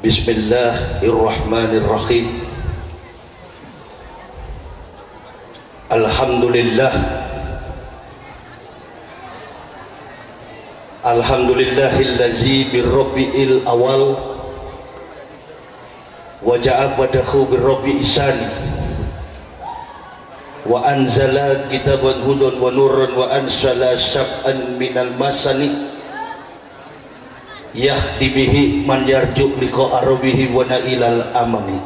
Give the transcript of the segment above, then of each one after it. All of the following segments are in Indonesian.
Bismillahirrahmanirrahim. Alhamdulillah. Alhamdulillahillazi birrabbi'il awal wa ja'abadahu birrabbi isani wa anzala kitaban hudan wa nuran wa ansala syab'an minal masani yahdi bihi man yarju liqa arabihi wa nailal amani.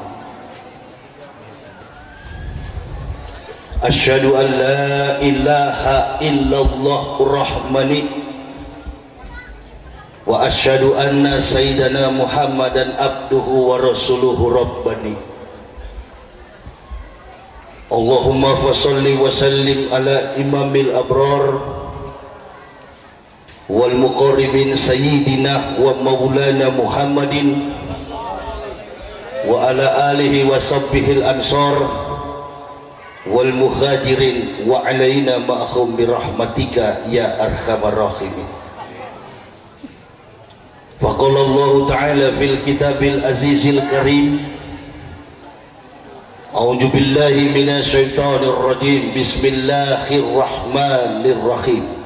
Asyhadu an la ilaha illallah rahmani wa asyhadu anna sayyidana Muhammadan abduhu wa rasuluhu rabbani. Allahumma fasalli wa sallim ala imamil abrar wal muqarribin sayyidina wa maulana Muhammadin wa ala alihi wa sahbihi al-ansar wal muhajirin wa alaina ma'ahum birahmatika ya arhamar rahimin. Faqala Allah ta'ala fil kitabil azizil karim, a'udzu billahi minasy syaithanir rajim, bismillahirrahmanirrahim.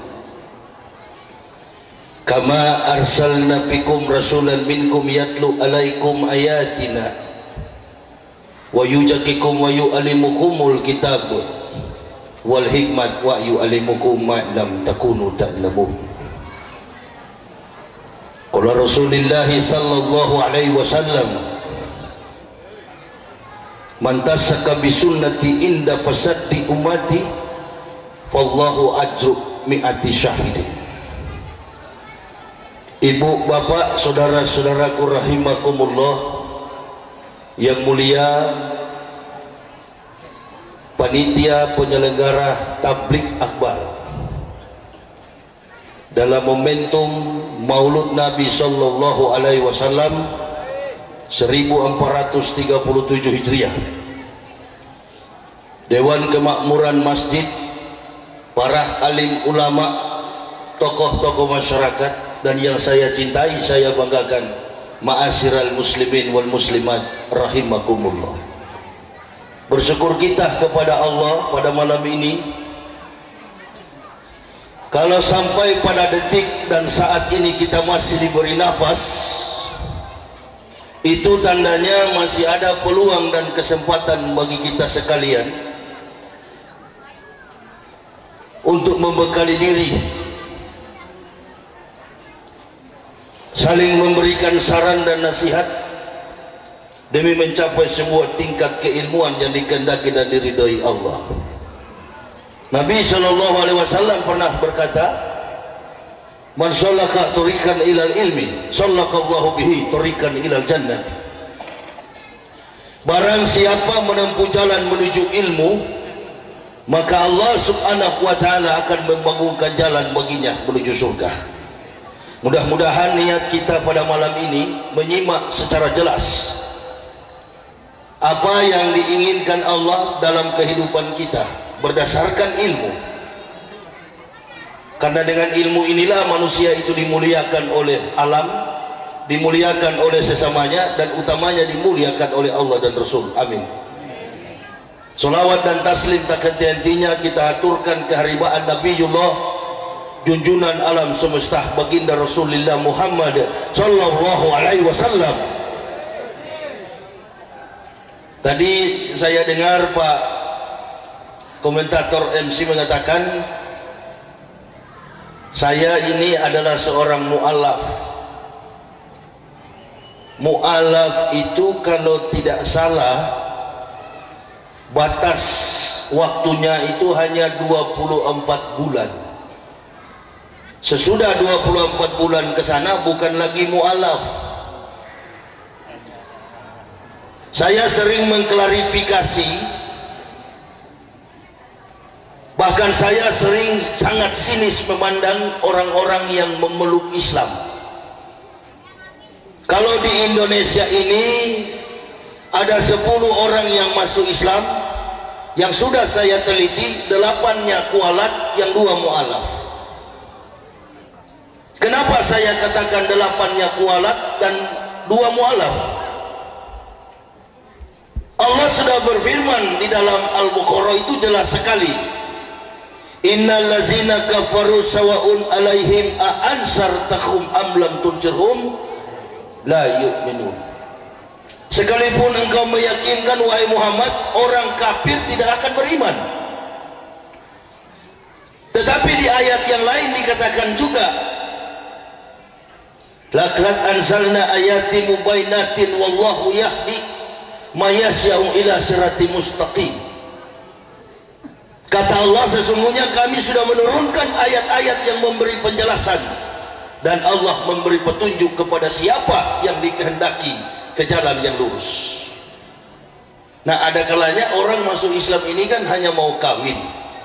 Kama arsalna fikum rasulan minkum yatlu alaikum ayatina wa yujakikum wa yu'allimukumul kitab wal hikmat wa yu'allimukum ma lam takunu ta'lamun. Qala Rasulullah sallallahu alaihi wasallam, man tasaka bi sunnati inda fasaddi ummati fallahu ajru mi'ati syahidin. Ibu, bapak, saudara-saudaraku rahimakumullah yang mulia, panitia penyelenggara tabligh akbar dalam momentum Maulud Nabi sallallahu alaihi wasallam 1437 Hijriah, Dewan Kemakmuran Masjid, para alim ulama, tokoh-tokoh masyarakat, dan yang saya cintai, saya banggakan, ma'asyiral muslimin wal muslimat rahimakumullah. Bersyukur kita kepada Allah pada malam ini, kalau sampai pada detik dan saat ini kita masih diberi nafas, itu tandanya masih ada peluang dan kesempatan bagi kita sekalian untuk membekali diri, saling memberikan saran dan nasihat demi mencapai sebuah tingkat keilmuan yang dikehendaki dan diridhoi Allah. Nabi SAW pernah berkata, man sallaka tariqan ilal ilmi sallakallahu bihi tariqan ilal jannati. Barang siapa menempuh jalan menuju ilmu, maka Allah subhanahu wa ta'ala akan membangunkan jalan baginya menuju surga. Mudah-mudahan niat kita pada malam ini menyimak secara jelas apa yang diinginkan Allah dalam kehidupan kita berdasarkan ilmu. Karena dengan ilmu inilah manusia itu dimuliakan oleh alam, dimuliakan oleh sesamanya, dan utamanya dimuliakan oleh Allah dan Rasul. Amin. Salawat dan taslim tak henti-hentinya kita aturkan keharibaan Nabiullah, junjunan alam semesta, baginda Rasulullah Muhammad sallallahu alaihi wasallam. Tadi saya dengar Pak komentator MC mengatakan, saya ini adalah seorang mu'alaf. Mu'alaf itu kalau tidak salah batas waktunya itu hanya 24 bulan. Sesudah 24 bulan ke sana bukan lagi mu'alaf. Saya sering mengklarifikasi, bahkan saya sering sangat sinis memandang orang-orang yang memeluk Islam. Kalau di Indonesia ini ada 10 orang yang masuk Islam, yang sudah saya teliti 8-nya kualat, yang 2 mu'alaf. Kenapa saya katakan 8-nya kualat dan 2 mu'alaf? Allah sudah berfirman di dalam Al-Baqarah itu jelas sekali, innal ladzina kafaru sawa'un alaihim a ansartahum am lam tunzirhum la yu'minun. Sekalipun engkau meyakinkan wahai Muhammad, orang kafir tidak akan beriman. Tetapi di ayat yang lain dikatakan juga, laqad anzalna ayatin mubayyinatin wallahu yahdi may yasya'u ila siratim mustaqim. Kata Allah, sesungguhnya kami sudah menurunkan ayat-ayat yang memberi penjelasan, dan Allah memberi petunjuk kepada siapa yang dikehendaki ke jalan yang lurus. Nah, ada kalanya orang masuk Islam ini kan hanya mau kawin.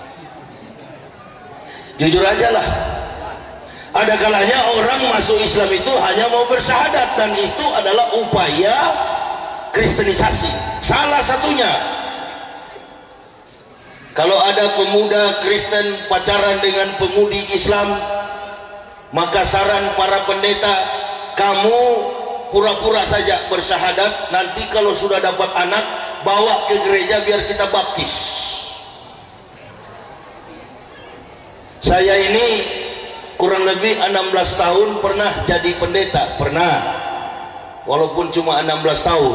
Jujur aja lah. Ada kalanya orang masuk Islam itu hanya mau bersyahadat, dan itu adalah upaya kristenisasi. Salah satunya, kalau ada pemuda Kristen pacaran dengan pemudi Islam, maka saran para pendeta, kamu pura-pura saja bersyahadat, nanti kalau sudah dapat anak, bawa ke gereja biar kita baptis. Saya ini kurang lebih 16 tahun pernah jadi pendeta, pernah, walaupun cuma 16 tahun.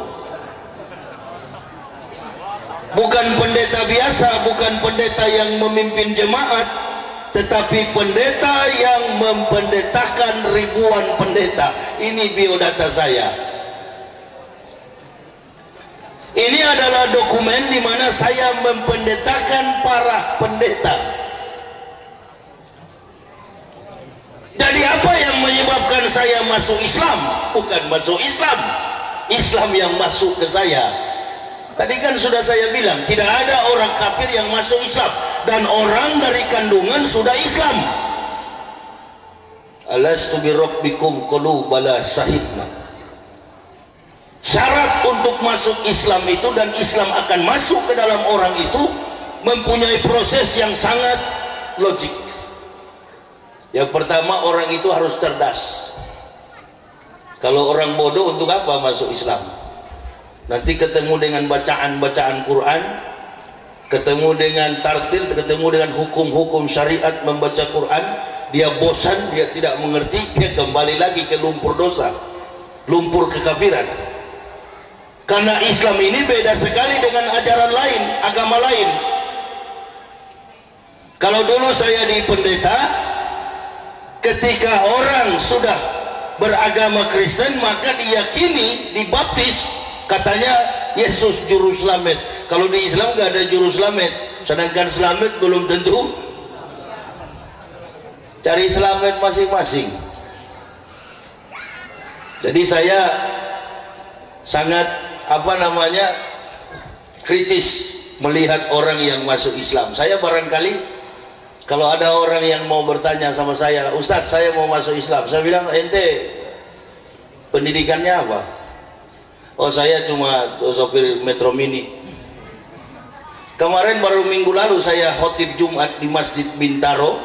Bukan pendeta biasa, bukan pendeta yang memimpin jemaat, tetapi pendeta yang mempendetakan ribuan pendeta. Ini biodata saya. Ini adalah dokumen di mana saya mempendetakan para pendeta. Jadi apa yang menyebabkan saya masuk Islam? Bukan masuk Islam, Islam yang masuk ke saya. Tadi kan sudah saya bilang, tidak ada orang kafir yang masuk Islam, dan orang dari kandungan sudah Islam. Alastu birabbikum qalu bala sahidna. Syarat untuk masuk Islam itu, dan Islam akan masuk ke dalam orang itu, mempunyai proses yang sangat logik. Yang pertama, orang itu harus cerdas. Kalau orang bodoh, untuk apa masuk Islam? Nanti ketemu dengan bacaan-bacaan Quran, ketemu dengan tartil, ketemu dengan hukum-hukum syariat membaca Quran, dia bosan, dia tidak mengerti, dia kembali lagi ke lumpur dosa, lumpur kekafiran. Karena Islam ini beda sekali dengan ajaran lain, agama lain. Kalau dulu saya di pendeta, ketika orang sudah beragama Kristen, maka diyakini, dibaptis, katanya Yesus juru selamat. Kalau di Islam gak ada juru selamat, sedangkan selamat belum tentu. Cari selamat masing-masing. Jadi saya sangat kritis melihat orang yang masuk Islam. Saya barangkali kalau ada orang yang mau bertanya sama saya, Ustadz saya mau masuk Islam, saya bilang, ente pendidikannya apa? Oh, saya cuma sopir Metro Mini. Kemarin baru minggu lalu saya khotib Jumat di Masjid Bintaro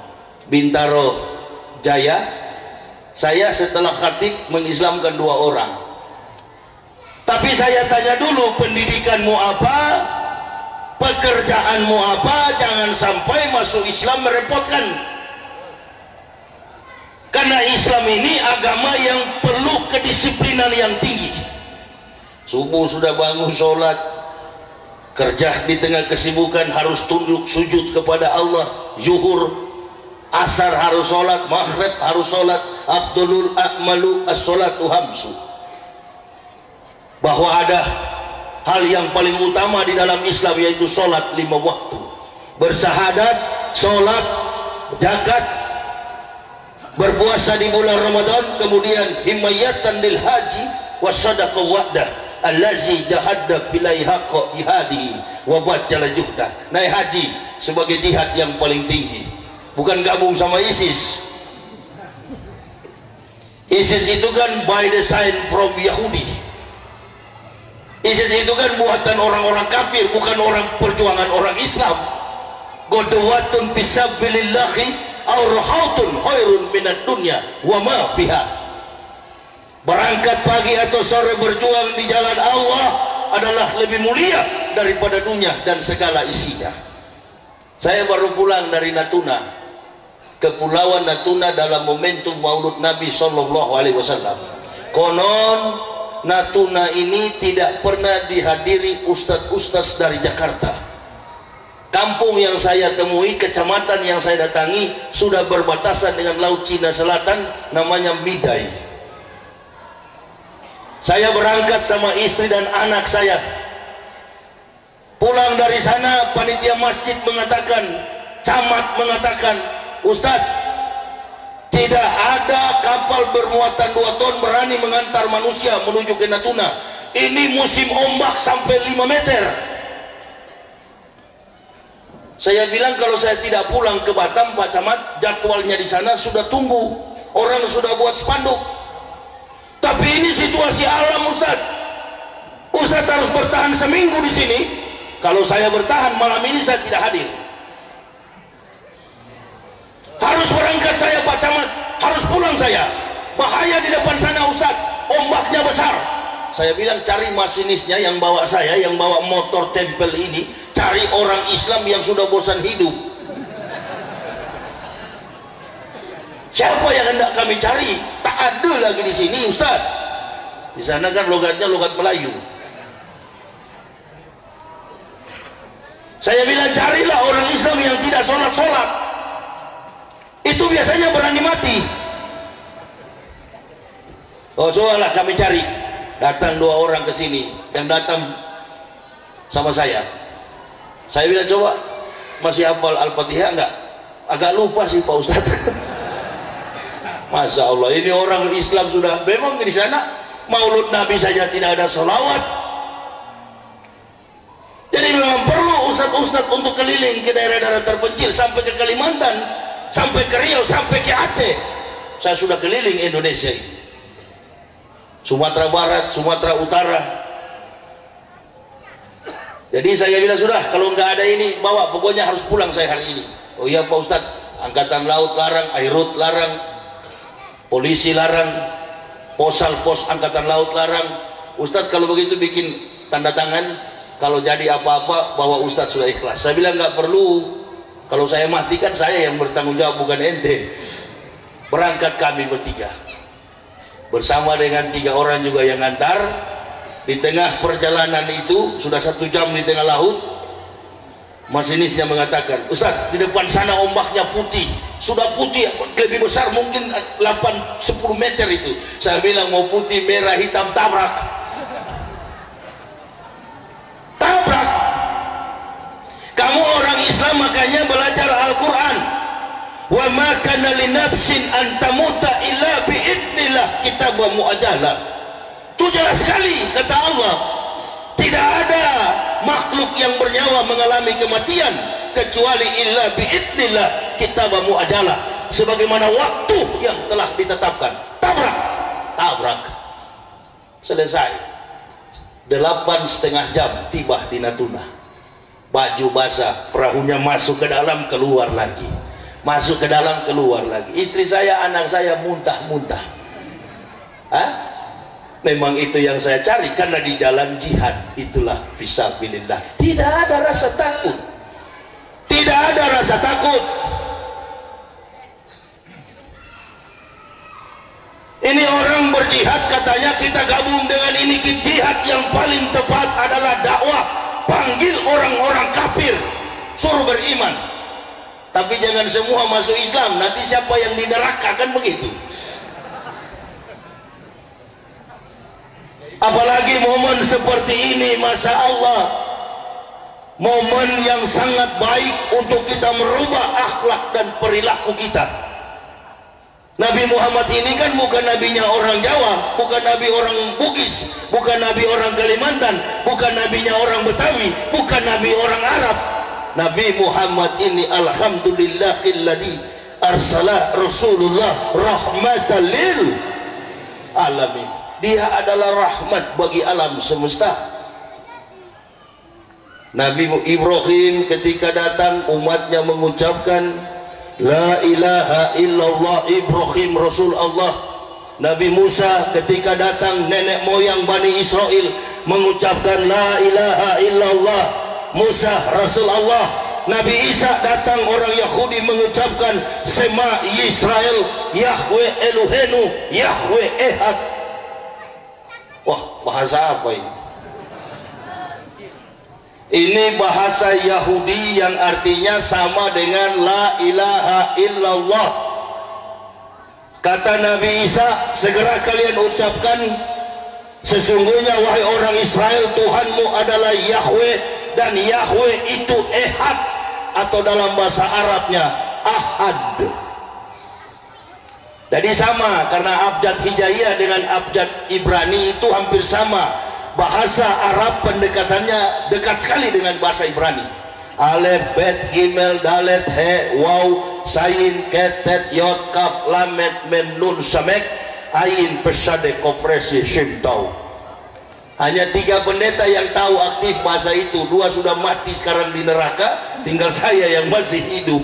Jaya. Saya setelah khatib mengislamkan 2 orang. Tapi saya tanya dulu, pendidikanmu apa? Pekerjaanmu apa? Jangan sampai masuk Islam merepotkan. Karena Islam ini agama yang perlu kedisiplinan yang tinggi. Subuh sudah bangun sholat, kerja di tengah kesibukan harus tunduk sujud kepada Allah. Zuhur, asar harus sholat, maghrib harus sholat. Abdulul a'malu as-sholatu hamsu. Bahwa ada hal yang paling utama di dalam Islam, yaitu sholat 5 waktu. Bersyahadat, sholat, zakat, berpuasa di bulan Ramadan, kemudian himayatan lil haji wasadaqah wa'dah allazi jahadda filai haqqa jihadihi wa bajjala juhda. Naik haji sebagai jihad yang paling tinggi, bukan gabung sama ISIS. ISIS itu kan by design from Yahudi. ISIS itu kan buatan orang-orang kafir, bukan orang perjuangan orang Islam. Godwatun fisabilillahi aw rahatun khairun minad dunya wa ma fiha. Berangkat pagi atau sore berjuang di jalan Allah adalah lebih mulia daripada dunia dan segala isinya. Saya baru pulang dari Natuna, Kepulauan Natuna, dalam momentum Maulud Nabi SAW. Konon Natuna ini tidak pernah dihadiri ustadz-ustadz dari Jakarta. Kampung yang saya temui, kecamatan yang saya datangi sudah berbatasan dengan Laut Cina Selatan, namanya Midai. Saya berangkat sama istri dan anak saya. Pulang dari sana, panitia masjid mengatakan, camat mengatakan, Ustadz, tidak ada kapal bermuatan 2 ton berani mengantar manusia menuju ke Natuna. Ini musim ombak sampai 5 meter. Saya bilang kalau saya tidak pulang ke Batam, Pak Camat, jadwalnya di sana sudah tunggu. Orang sudah buat spanduk. Tapi ini situasi alam, Ustadz. Ustadz harus bertahan seminggu di sini. Kalau saya bertahan malam ini saya tidak hadir. Harus berangkat saya, Pak Camat. Harus pulang saya. Bahaya di depan sana, Ustadz. Ombaknya besar. Saya bilang cari masinisnya yang bawa saya, yang bawa motor tempel ini. Cari orang Islam yang sudah bosan hidup. Siapa yang hendak kami cari? Tak ada lagi di sini, Ustaz. Di sana kan logatnya logat Melayu. Saya bilang carilah orang Islam yang tidak sholat-sholat. Itu biasanya berani mati. Oh, cobalah kami cari. Datang 2 orang ke sini, yang datang sama saya. Saya bilang, coba masih hafal Al-Fatihah enggak? Agak lupa sih Pak Ustadz. Masya Allah, ini orang Islam sudah memang di sana Maulud Nabi saja tidak ada sholawat. Jadi memang perlu ustadz-ustadz untuk keliling ke daerah-daerah terpencil, sampai ke Kalimantan, sampai ke Riau, sampai ke Aceh. Saya sudah keliling Indonesia ini, Sumatera Barat, Sumatera Utara. Jadi saya bilang sudah, kalau nggak ada ini bawa, pokoknya harus pulang saya hari ini. Oh iya Pak Ustadz, Angkatan Laut larang, Airut larang, polisi larang, posal pos Angkatan Laut larang. Ustadz kalau begitu bikin tanda tangan, kalau jadi apa-apa bahwa Ustadz sudah ikhlas. Saya bilang nggak perlu, kalau saya mati kan saya yang bertanggung jawab, bukan ente. Berangkat kami bertiga bersama dengan 3 orang juga yang ngantar. Di tengah perjalanan itu sudah 1 jam di tengah laut, masinisnya mengatakan, Ustadz, di depan sana ombaknya putih, sudah putih, lebih besar mungkin 8-10 meter itu. Saya bilang mau putih, merah, hitam, tabrak. Tabrak. Kamu orang Islam makanya belajar Al-Quran. Wa ma kana li nafsin an tamuta illa bi idnillah kitabun muajjalah. Itu jelas sekali kata Allah, tidak ada makhluk yang bernyawa mengalami kematian kecuali illa biidnillah kitabun muajjalah, sebagaimana waktu yang telah ditetapkan. Tabrak, tabrak, selesai. 8,5 jam tiba di Natuna. Baju basah, perahunya masuk ke dalam, keluar lagi, masuk ke dalam, keluar lagi. Istri saya, anak saya muntah-muntah. Hah? Memang itu yang saya cari, karena di jalan jihad itulah fisabilillah. Tidak ada rasa takut. Tidak ada rasa takut. Ini orang berjihad, katanya kita gabung dengan ini. Jihad yang paling tepat adalah dakwah. Panggil orang-orang kafir, suruh beriman. Tapi jangan semua masuk Islam, nanti siapa yang di neraka, kan begitu. Apalagi momen seperti ini, Masya Allah, momen yang sangat baik untuk kita merubah akhlak dan perilaku kita. Nabi Muhammad ini kan bukan nabinya orang Jawa, bukan nabi orang Bugis, bukan nabi orang Kalimantan, bukan nabinya orang Betawi, bukan nabi orang Arab. Nabi Muhammad ini alhamdulillahilladzi arsala Rasulullah rahmatan lil alamin. Dia adalah rahmat bagi alam semesta. Nabi Ibrahim ketika datang, umatnya mengucapkan la ilaha illallah Ibrahim Rasul Allah. Nabi Musa ketika datang, nenek moyang Bani Israel mengucapkan la ilaha illallah, Musa Rasul Allah. Nabi Isa datang, orang Yahudi mengucapkan Sema Yisrael, Yahweh Elohenu, Yahweh Ehad. Wah, bahasa apa ini? Ini bahasa Yahudi yang artinya sama dengan la ilaha illallah. Kata Nabi Isa, segera kalian ucapkan, sesungguhnya wahai orang Israel, Tuhanmu adalah Yahweh, dan Yahweh itu Ehad, atau dalam bahasa Arabnya Ahad. Jadi sama, karena abjad Hijaiyah dengan abjad Ibrani itu hampir sama. Bahasa Arab pendekatannya dekat sekali dengan bahasa Ibrani. Alef, bet, gimel, dalet, he, waw, sayin, ketet, yot, kaf, lamet, men, nun, samek, ayin, pesade, kofresi, shimtau. Hanya 3 pendeta yang tahu aktif bahasa itu. 2 sudah mati sekarang di neraka, tinggal saya yang masih hidup.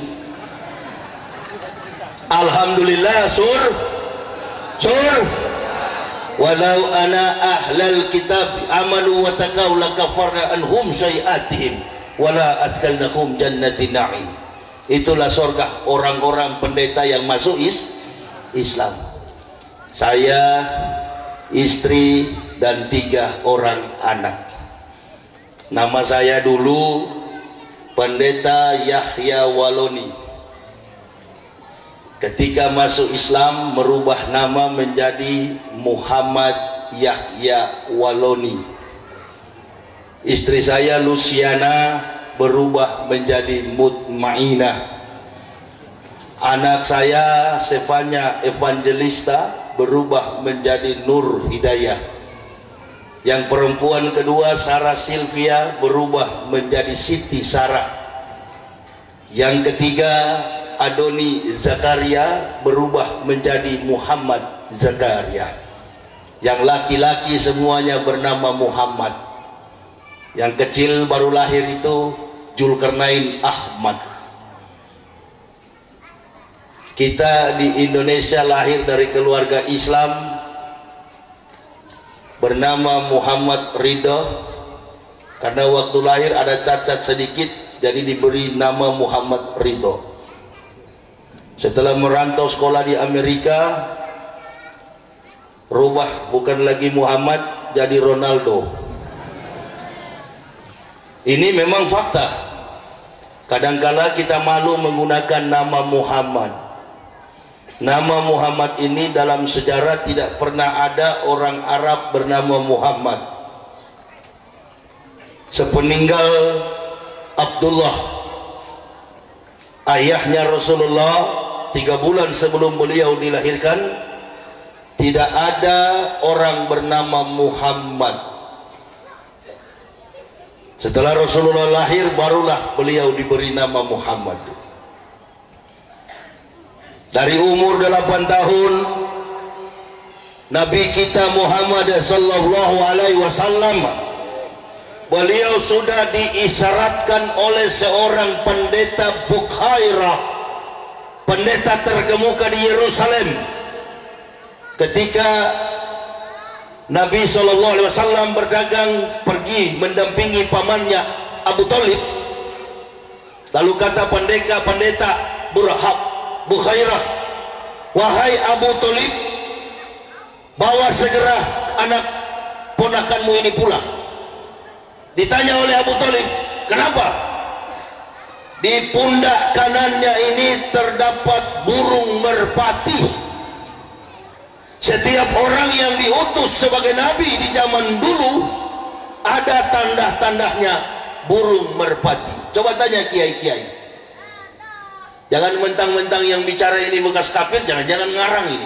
Alhamdulillah, sur. Walau ana ahlal kitab amanu wa taqaw lakafarna anhum syai'atihim wala adkalnahum jannatin na'im. Itulah surga orang-orang pendeta yang masuk Islam. Saya, istri, dan 3 orang anak. Nama saya dulu Pendeta Yahya Waloni. Ketika masuk Islam merubah nama menjadi Muhammad Yahya Waloni. Istri saya Luciana berubah menjadi Mutmainah. Anak saya Stefania Evangelista berubah menjadi Nur Hidayah. Yang perempuan kedua Sarah Sylvia berubah menjadi Siti Sarah. Yang ketiga Adoni Zakaria berubah menjadi Muhammad Zakaria. Yang laki-laki semuanya bernama Muhammad. Yang kecil baru lahir itu Zulkarnain Ahmad. Kita di Indonesia lahir dari keluarga Islam bernama Muhammad Ridho. Karena waktu lahir ada cacat sedikit, jadi diberi nama Muhammad Ridho. Setelah merantau sekolah di Amerika, rubah bukan lagi Muhammad, jadi Ronaldo. Ini memang fakta. Kadangkala kita malu menggunakan nama Muhammad. Nama Muhammad ini dalam sejarah tidak pernah ada orang Arab bernama Muhammad. Sepeninggal Abdullah, ayahnya Rasulullah, 3 bulan sebelum beliau dilahirkan, tidak ada orang bernama Muhammad. Setelah Rasulullah lahir, barulah beliau diberi nama Muhammad. Dari umur 8 tahun, Nabi kita Muhammad sallallahu alaihi wasallam, beliau sudah diisyaratkan oleh seorang pendeta Bukhairah, pendeta terkemuka di Yerusalem. Ketika Nabi SAW berdagang, pergi mendampingi pamannya Abu Thalib, lalu kata pendeta Bukhairah, wahai Abu Thalib, bawa segera anak ponakanmu ini pulang. Ditanya oleh Abu Thalib, kenapa? Di pundak kanannya ini terdapat burung merpati. Setiap orang yang diutus sebagai nabi di zaman dulu ada tanda-tandanya burung merpati. Coba tanya kiai-kiai. Jangan mentang-mentang yang bicara ini bekas kafir, jangan-jangan ngarang ini.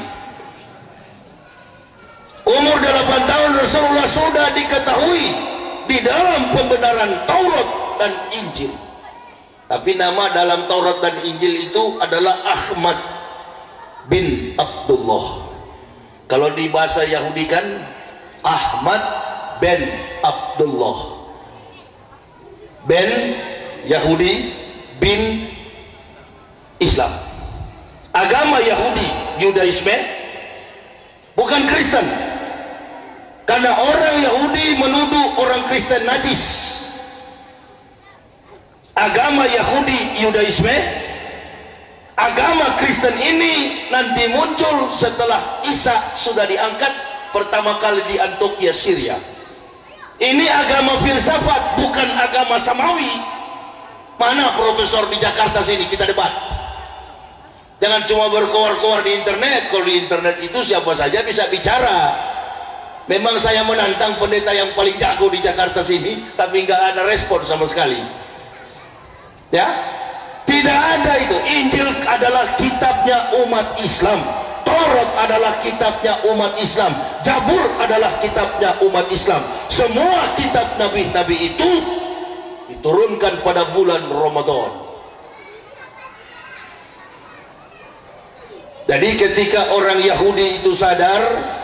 Umur 8 tahun Rasulullah sudah diketahui di dalam pembenaran Taurat dan Injil. Tapi nama dalam Taurat dan Injil itu adalah Ahmad bin Abdullah. Kalau di bahasa Yahudi kan Ahmad bin Abdullah. Ben Yahudi, bin Islam. Agama Yahudi, Yudaisme, bukan Kristen. Karena orang Yahudi menuduh orang Kristen najis. Agama Yahudi, Yudaisme, agama Kristen ini nanti muncul setelah Isa sudah diangkat pertama kali di Antioquia, Syria. Ini agama filsafat, bukan agama samawi. Mana profesor di Jakarta sini, kita debat. Jangan cuma berkoar-koar di internet. Kalau di internet itu siapa saja bisa bicara. Memang saya menantang pendeta yang paling jago di Jakarta sini, tapi nggak ada respon sama sekali. Ya, tidak ada itu. Injil adalah kitabnya umat Islam, Taurat adalah kitabnya umat Islam, Zabur adalah kitabnya umat Islam. Semua kitab nabi-nabi itu diturunkan pada bulan Ramadan. Jadi ketika orang Yahudi itu sadar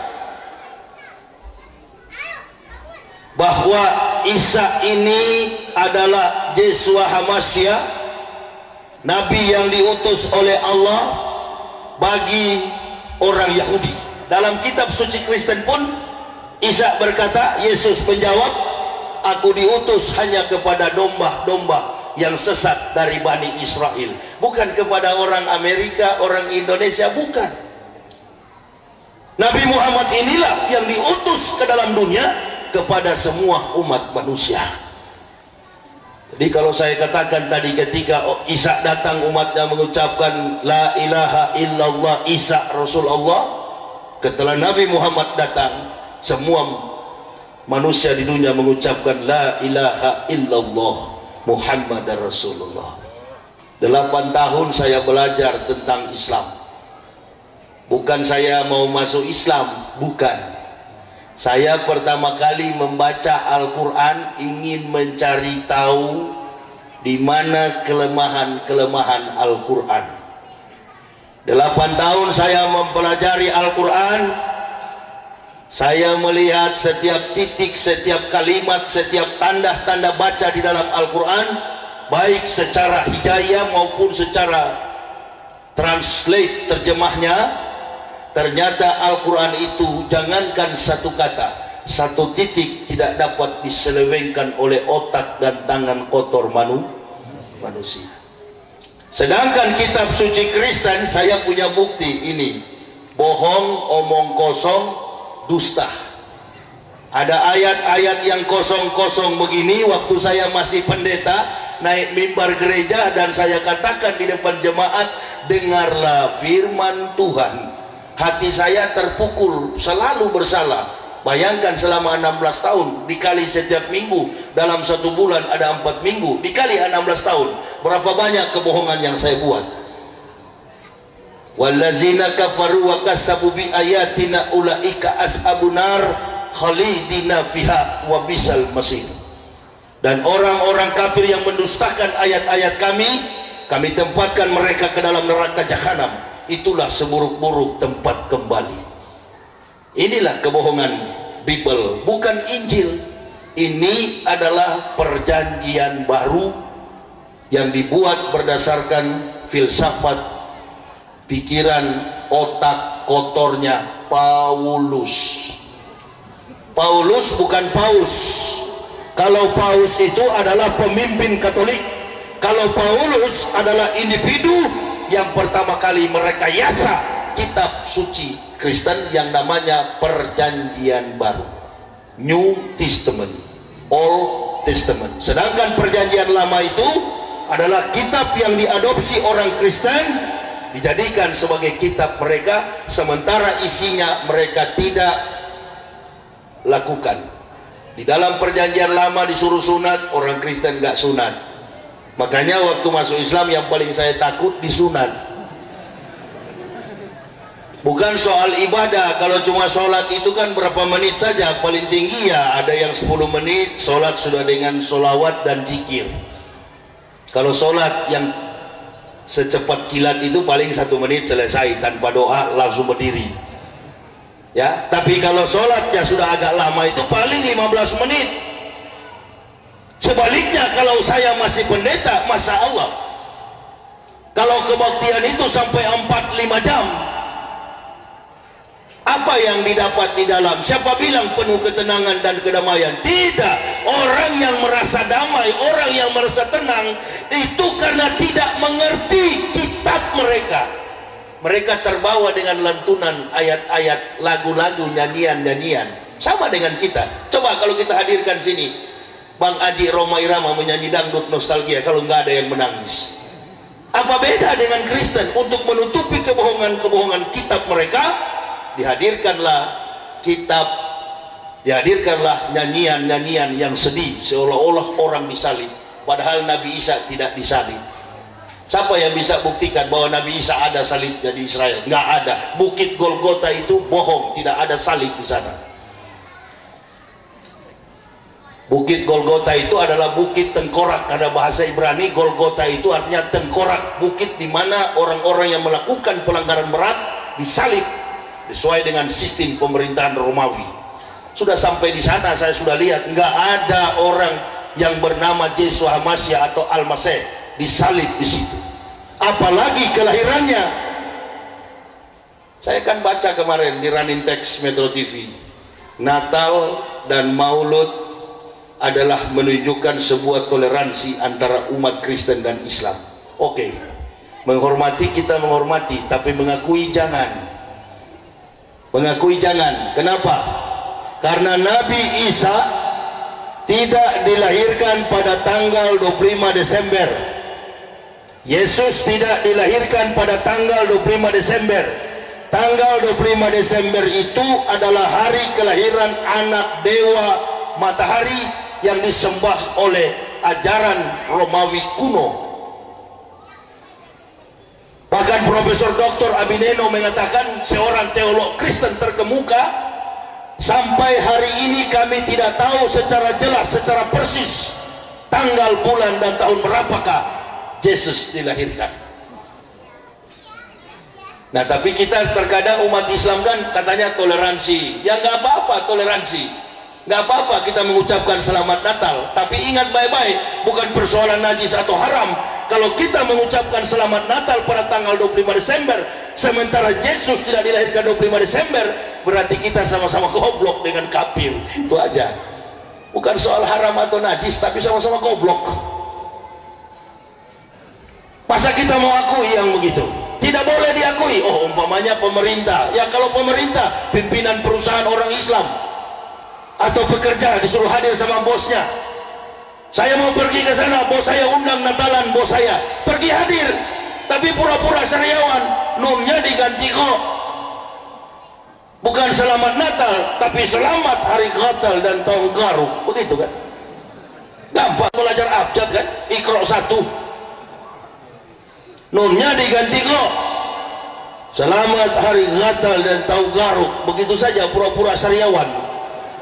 bahwa Isa ini adalah Yeshua Hamasya, nabi yang diutus oleh Allah bagi orang Yahudi. Dalam kitab suci Kristen pun Isa berkata, Yesus menjawab, aku diutus hanya kepada domba-domba yang sesat dari Bani Israel, bukan kepada orang Amerika, orang Indonesia, bukan. Nabi Muhammad inilah yang diutus ke dalam dunia kepada semua umat manusia. Jadi kalau saya katakan tadi ketika Isa datang umatnya mengucapkan la ilaha illallah Isa Rasulullah, setelah Nabi Muhammad datang semua manusia di dunia mengucapkan la ilaha illallah Muhammad Rasulullah. 8 tahun saya belajar tentang Islam. Bukan saya mau masuk Islam, bukan. Saya pertama kali membaca Al-Quran ingin mencari tahu di mana kelemahan-kelemahan Al-Quran. 8 tahun saya mempelajari Al-Quran. Saya melihat setiap titik, setiap kalimat, setiap tanda-tanda baca di dalam Al-Quran, baik secara hidayah maupun secara translate, terjemahnya. Ternyata Al-Quran itu jangankan satu kata, satu titik tidak dapat diselewengkan oleh otak dan tangan kotor manusia. Sedangkan kitab suci Kristen, saya punya bukti ini, bohong, omong kosong, dusta. Ada ayat-ayat yang kosong-kosong begini. Waktu saya masih pendeta, naik mimbar gereja dan saya katakan di depan jemaat, dengarlah firman Tuhan. Hati saya terpukul, selalu bersalah. Bayangkan selama 16 tahun dikali setiap minggu, dalam 1 bulan ada 4 minggu, dikali 16 tahun, berapa banyak kebohongan yang saya buat. Wallazina kafaru wa kasabu bi ayatina ulaika ashabun nar khalidina fiha wa bisal masir. Dan orang-orang kafir yang mendustakan ayat-ayat kami tempatkan mereka ke dalam neraka jahanam. Itulah seburuk-buruk tempat kembali. Inilah kebohongan Bible, bukan Injil. Ini adalah perjanjian baru yang dibuat berdasarkan filsafat, pikiran, otak kotornya Paulus. Paulus bukan Paus. Kalau Paus itu adalah pemimpin Katolik, kalau Paulus adalah individu yang pertama kali merekayasa kitab suci Kristen yang namanya perjanjian baru, New Testament, Old Testament. Sedangkan perjanjian lama itu adalah kitab yang diadopsi orang Kristen, dijadikan sebagai kitab mereka, sementara isinya mereka tidak lakukan. Di dalam perjanjian lama disuruh sunat, orang Kristen gak sunat. Makanya waktu masuk Islam yang paling saya takut disunat. Bukan soal ibadah. Kalau cuma sholat itu kan berapa menit saja, paling tinggi ya ada yang 10 menit sholat sudah dengan sholawat dan zikir. Kalau sholat yang secepat kilat itu paling 1 menit selesai tanpa doa, langsung berdiri. Ya, tapi kalau sholatnya sudah agak lama itu paling 15 menit. Sebaliknya kalau saya masih pendeta, Masya Allah, kalau kebaktian itu sampai 4-5 jam, Apa yang didapat di dalam? Siapa bilang penuh ketenangan dan kedamaian? Tidak. Orang yang merasa damai, orang yang merasa tenang, itu karena tidak mengerti kitab mereka. Mereka terbawa dengan lantunan ayat-ayat, lagu-lagu, nyanyian-nyanyian. Sama dengan kita. Coba kalau kita hadirkan sini Bang Aji Roma Irama menyanyi dangdut nostalgia, kalau nggak ada yang menangis. Apa beda dengan Kristen? Untuk menutupi kebohongan-kebohongan kitab mereka, dihadirkanlah kitab, dihadirkanlah nyanyian-nyanyian yang sedih, seolah-olah orang disalib, padahal Nabi Isa tidak disalib. Siapa yang bisa buktikan bahwa Nabi Isa ada salibnya di Israel? Nggak ada. Bukit Golgota itu bohong, tidak ada salib di sana. Bukit Golgota itu adalah bukit tengkorak, karena bahasa Ibrani Golgota itu artinya tengkorak, bukit di mana orang-orang yang melakukan pelanggaran berat disalib sesuai dengan sistem pemerintahan Romawi. Sudah sampai di sana, saya sudah lihat nggak ada orang yang bernama Yeshua Hamasya atau Al-Masih disalib di situ. Apalagi kelahirannya. Saya kan baca kemarin di running text Metro TV, Natal dan Maulud adalah menunjukkan sebuah toleransi antara umat Kristen dan Islam. Oke, menghormati, kita menghormati, tapi mengakui jangan. Mengakui jangan. Kenapa? Karena Nabi Isa tidak dilahirkan pada tanggal 25 Desember. Yesus tidak dilahirkan pada tanggal 25 Desember. Tanggal 25 Desember itu adalah hari kelahiran anak dewa matahari yang disembah oleh ajaran Romawi kuno. Bahkan Profesor Dr. Abineno mengatakan, seorang teolog Kristen terkemuka, sampai hari ini kami tidak tahu secara jelas, secara persis tanggal, bulan, dan tahun berapakah Yesus dilahirkan. Nah, tapi kita terkadang umat Islam kan katanya toleransi. Ya nggak apa-apa toleransi. Nggak apa-apa kita mengucapkan selamat Natal, tapi ingat baik-baik, bukan persoalan najis atau haram. Kalau kita mengucapkan selamat Natal pada tanggal 25 Desember, sementara Yesus tidak dilahirkan 25 Desember, berarti kita sama-sama goblok dengan kafir. Itu aja. Bukan soal haram atau najis, tapi sama-sama goblok. Masa kita mau akui yang begitu? Tidak boleh diakui. Oh, umpamanya pemerintah. Ya kalau pemerintah, pimpinan perusahaan orang Islam atau pekerja disuruh hadir sama bosnya. Saya mau pergi ke sana, bos saya undang Natalan, bos saya pergi hadir, tapi pura-pura seriawan, nunnya diganti kok. Bukan selamat Natal, tapi selamat hari Natal dan tahun Garu, begitu kan? Gampang belajar abjad kan? Iqra 1, nunnya diganti kok. Selamat hari Natal dan tahun Garu, begitu saja, pura-pura seriawan.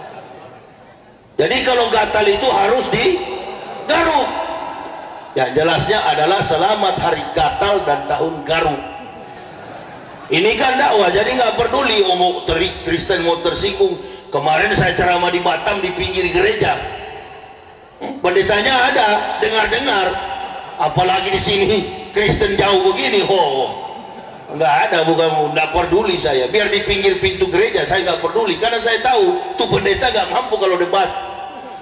Jadi kalau gatal itu harus digaruk. Yang jelasnya adalah selamat hari gatal dan tahun garuk. Ini kan dakwah, jadi nggak peduli mau Kristen mau tersinggung. Kemarin saya ceramah di Batam di pinggir gereja. Pendetanya ada, dengar-dengar. Apalagi di sini Kristen jauh begini, nggak ada, bukan nggak peduli saya. Biar di pinggir pintu gereja saya nggak peduli, karena saya tahu tuh pendeta nggak mampu kalau debat.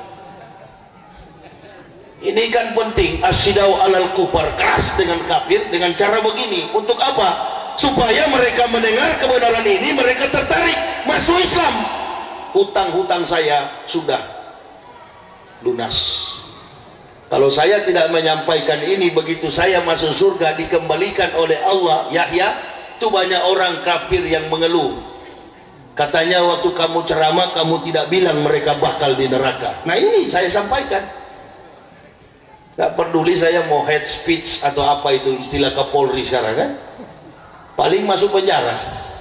Ini kan penting, asyidau alal kufar, keras dengan kafir dengan cara begini. Untuk apa? Supaya mereka mendengar kebenaran ini, mereka tertarik masuk Islam. Hutang-hutang saya sudah lunas. Kalau saya tidak menyampaikan ini, begitu saya masuk surga dikembalikan oleh Allah, Yahya, itu banyak orang kafir yang mengeluh. Katanya waktu kamu ceramah, kamu tidak bilang mereka bakal di neraka. Nah ini saya sampaikan. Gak peduli saya mau head speech atau apa itu istilah Kapolri sekarang kan, paling masuk penjara.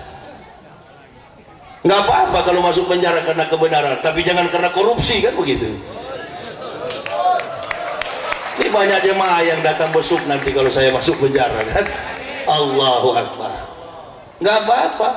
Nggak apa-apa kalau masuk penjara karena kebenaran, tapi jangan karena korupsi, kan begitu. Ini banyak jemaah yang datang besuk nanti kalau saya masuk penjara kan. Allahu Akbar. Nggak apa-apa.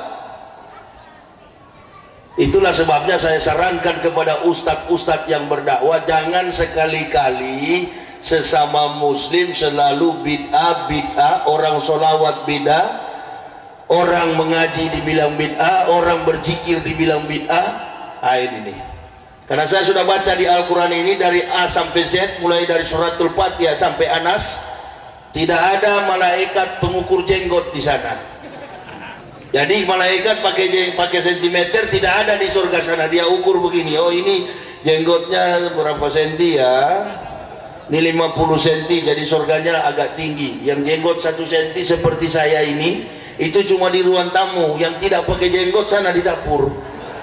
Itulah sebabnya saya sarankan kepada ustadz-ustadz yang berdakwah, jangan sekali-kali sesama muslim selalu bid'ah, orang solawat bid'ah, Orang mengaji dibilang bid'ah, orang berzikir dibilang bid'ah. Ini nih. Karena saya sudah baca di Al-Quran ini dari A sampai Z, mulai dari suratul Fatihah sampai Anas, tidak ada malaikat pengukur jenggot di sana. Jadi malaikat pakai sentimeter tidak ada di surga sana. Dia ukur begini, oh ini jenggotnya berapa senti ya, ini 50 senti, jadi surganya agak tinggi. Yang jenggot 1 senti seperti saya ini, itu cuma di ruang tamu. Yang tidak pakai jenggot sana di dapur.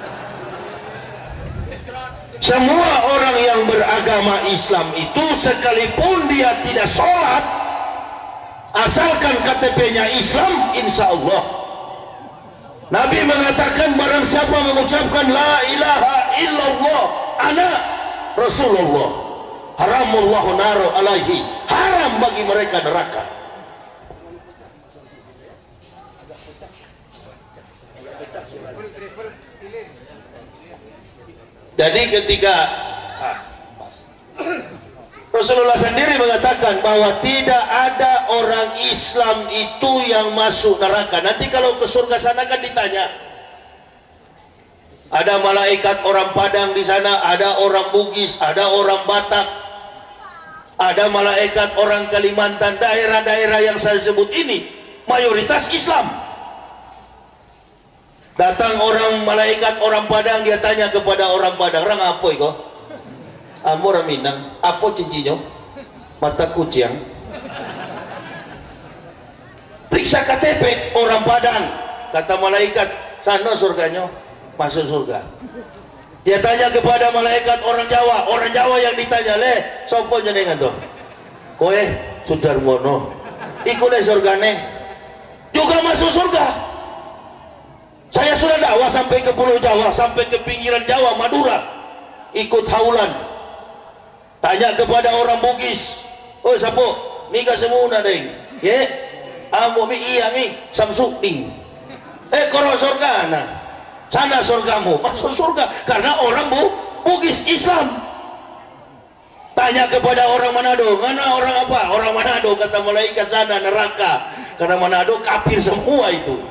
Semua orang yang beragama Islam itu, sekalipun dia tidak sholat, asalkan KTP-nya Islam, insya Allah. Nabi mengatakan barang siapa mengucapkan la ilaha illallah ana Rasulullah, haramullahu naru alaihi, haram bagi mereka neraka. Jadi ketika Rasulullah sendiri mengatakan bahwa tidak ada orang Islam itu yang masuk neraka. Nanti kalau ke surga sana kan ditanya, ada malaikat orang Padang di sana, ada orang Bugis, ada orang Batak, ada malaikat orang Kalimantan. Daerah-daerah yang saya sebut ini mayoritas Islam. Datang orang malaikat orang Padang, dia tanya kepada orang Padang, "Rang apa iko?" "Amo orang Minang." "Apa cincinyo?" "Mata kucing." "Periksa KTP orang Padang." Kata malaikat, "Sana surganya." Masuk surga. Dia tanya kepada malaikat orang Jawa. Orang Jawa yang ditanya, "Le, sopo jenengan tuh?" "Koe Sudarmono." "Iku le surgane." Juga masuk surga. Saya sudah dakwah sampai ke Pulau Jawa, sampai ke pinggiran Jawa, Madura, ikut haulan. Tanya kepada orang Bugis, "Oh sapo, nika semuna deng, ye, amo mi iya mi, samsuding, koro surga na, sana surgamu." Masuk surga karena orang Bugis Islam. Tanya kepada orang Manado, "Mana orang apa?" "Orang Manado." Kata malaikat, "Sana neraka." Karena Manado kafir semua itu.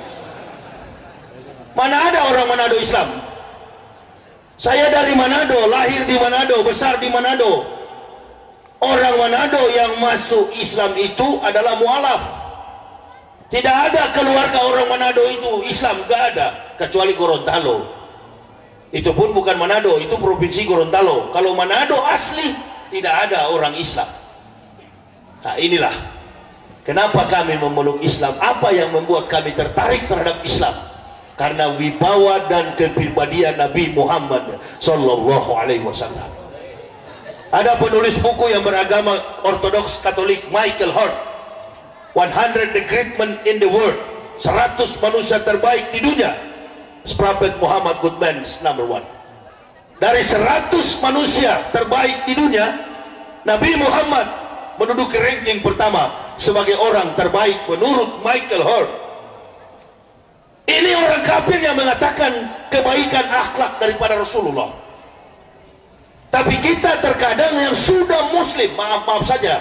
Mana ada orang Manado Islam? Saya dari Manado, lahir di Manado, besar di Manado. Orang Manado yang masuk Islam itu adalah mualaf. Tidak ada keluarga orang Manado itu Islam, gak ada, kecuali Gorontalo. Itu pun bukan Manado, itu provinsi Gorontalo. Kalau Manado asli tidak ada orang Islam. Nah inilah kenapa kami memeluk Islam. Apa yang membuat kami tertarik terhadap Islam? Karena wibawa dan kepribadian Nabi Muhammad Sallallahu Alaihi Wasallam. Ada penulis buku yang beragama Ortodoks Katolik, Michael Hart, 100 the great men in the world, 100 manusia terbaik di dunia. Prophet Muhammad Goodman number 1. Dari 100 manusia terbaik di dunia, Nabi Muhammad menduduki ranking pertama sebagai orang terbaik menurut Michael Hart. Ini orang kafir yang mengatakan kebaikan akhlak daripada Rasulullah. Tapi kita terkadang yang sudah muslim, maaf saja,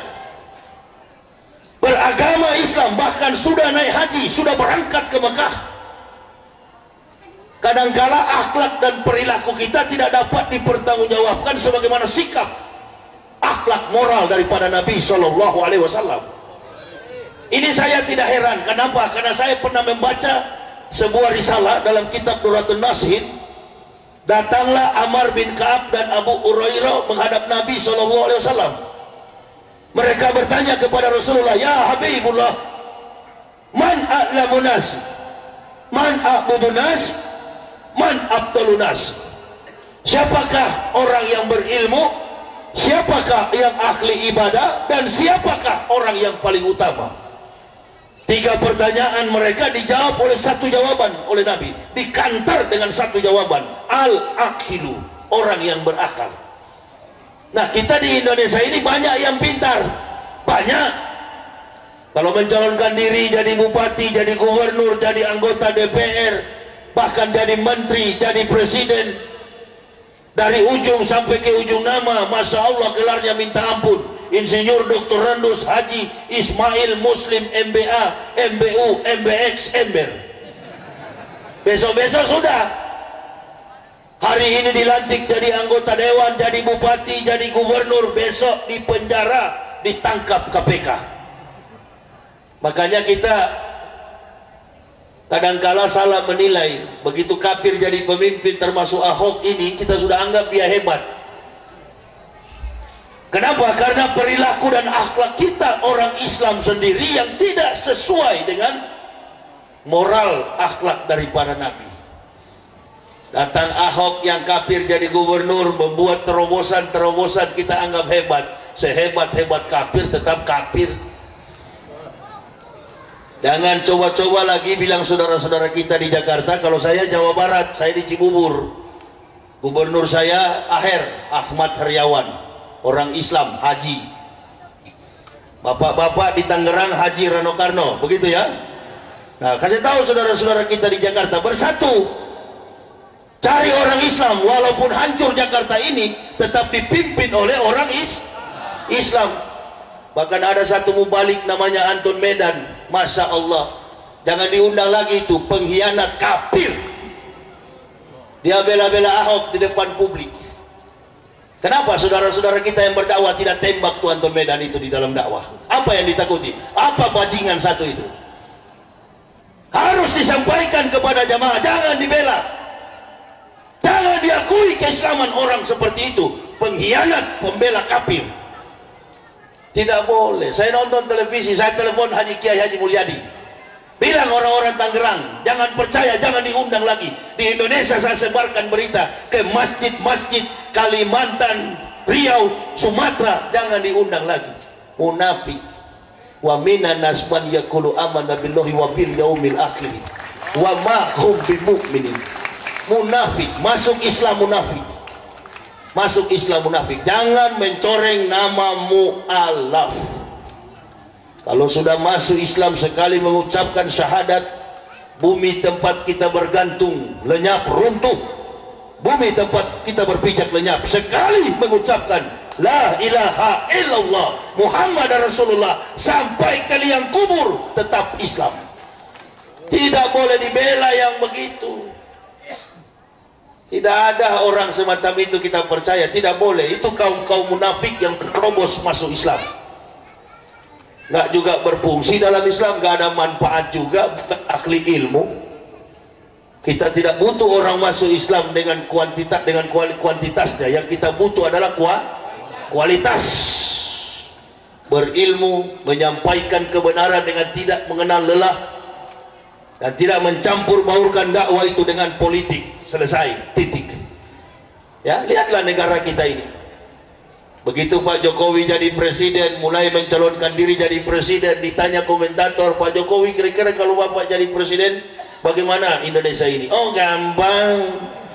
beragama Islam, bahkan sudah naik haji, sudah berangkat ke Mekah, kadangkala akhlak dan perilaku kita tidak dapat dipertanggungjawabkan sebagaimana sikap akhlak moral daripada Nabi Shallallahu Alaihi Wasallam. Ini saya tidak heran. Kenapa? Karena saya pernah membaca sebuah risalah dalam kitab Duratun Nashid. Datanglah Amr bin Ka'ab dan Abu Hurairah menghadap Nabi SAW. Mereka bertanya kepada Rasulullah, "Ya Habibullah, man a'lamun nas, man a'budun nas, man abdalun nas?" Siapakah orang yang berilmu, siapakah yang ahli ibadah, dan siapakah orang yang paling utama? 3 pertanyaan mereka dijawab oleh satu jawaban oleh Nabi, dikantar dengan satu jawaban, al-aqilu, orang yang berakal. Nah kita di Indonesia ini banyak yang pintar, banyak. Kalau mencalonkan diri jadi bupati, jadi gubernur, jadi anggota DPR, bahkan jadi menteri, jadi presiden, dari ujung sampai ke ujung nama, Masya Allah gelarnya minta ampun. Insinyur Dr. Randus Haji Ismail Muslim MBA, MBU, MBX, Ember. besok-besok sudah. Hari ini dilantik jadi anggota dewan, jadi bupati, jadi gubernur, besok di penjara, ditangkap KPK. Makanya kita kadangkala salah menilai. Begitu kafir jadi pemimpin, termasuk Ahok ini, kita sudah anggap dia hebat. Kenapa? Karena perilaku dan akhlak kita orang Islam sendiri yang tidak sesuai dengan moral akhlak dari para nabi. Datang Ahok yang kafir jadi gubernur, membuat terobosan-terobosan, kita anggap hebat. Sehebat-hebat kafir tetap kafir. Jangan coba-coba lagi bilang saudara-saudara kita di Jakarta, kalau saya Jawa Barat, saya di Cibubur, gubernur saya Aher Ahmad Heriawan, orang Islam, haji. Bapak-bapak di Tangerang Haji Rano Karno, begitu ya. Nah, kasih tahu saudara-saudara kita di Jakarta, bersatu cari orang Islam, walaupun hancur Jakarta ini tetap dipimpin oleh orang Islam. Bahkan ada satu mubalik namanya Anton Medan, Masya Allah, jangan diundang lagi, itu pengkhianat kafir. Dia bela-bela Ahok di depan publik. Kenapa saudara-saudara kita yang berdakwah tidak tembak tuh Anton Medan itu di dalam dakwah? Apa yang ditakuti? Apa bajingan satu itu? Harus disampaikan kepada jamaah, jangan dibela. Jangan diakui keislaman orang seperti itu, pengkhianat, pembela kafir. Tidak boleh. Saya nonton televisi, saya telepon Haji Kiai Haji Mulyadi, bilang orang-orang Tangerang jangan percaya, jangan diundang lagi. Di Indonesia saya sebarkan berita ke masjid-masjid Kalimantan, Riau, Sumatera, jangan diundang lagi. Munafik. Wa minan nas man yaqulu amanna billahi wa bil yaumil akhir wa ma hum bimumin. Munafik, masuk Islam munafik, masuk Islam munafik. Jangan mencoreng nama mu'alaf. Kalau sudah masuk Islam, sekali mengucapkan syahadat, bumi tempat kita bergantung lenyap, runtuh. Bumi tempat kita berpijak lenyap. Sekali mengucapkan la ilaha illallah Muhammad Rasulullah, sampai ke liang kubur tetap Islam. Tidak boleh dibela yang begitu. Tidak ada orang semacam itu kita percaya, tidak boleh. Itu kaum-kaum munafik yang terobos masuk Islam. Nggak juga berfungsi dalam Islam, nggak ada manfaat juga, bukan ahli ilmu. Kita tidak butuh orang masuk Islam dengan kuantitas, dengan kuantitasnya. Yang kita butuh adalah kualitas. Berilmu, menyampaikan kebenaran dengan tidak mengenal lelah, dan tidak mencampur baurkan dakwah itu dengan politik. Selesai, titik. Ya, lihatlah negara kita ini. Begitu Pak Jokowi jadi presiden, mulai mencalonkan diri jadi presiden, ditanya komentator, Pak Jokowi kira-kira kalau Bapak jadi presiden, bagaimana Indonesia ini? Oh, gampang.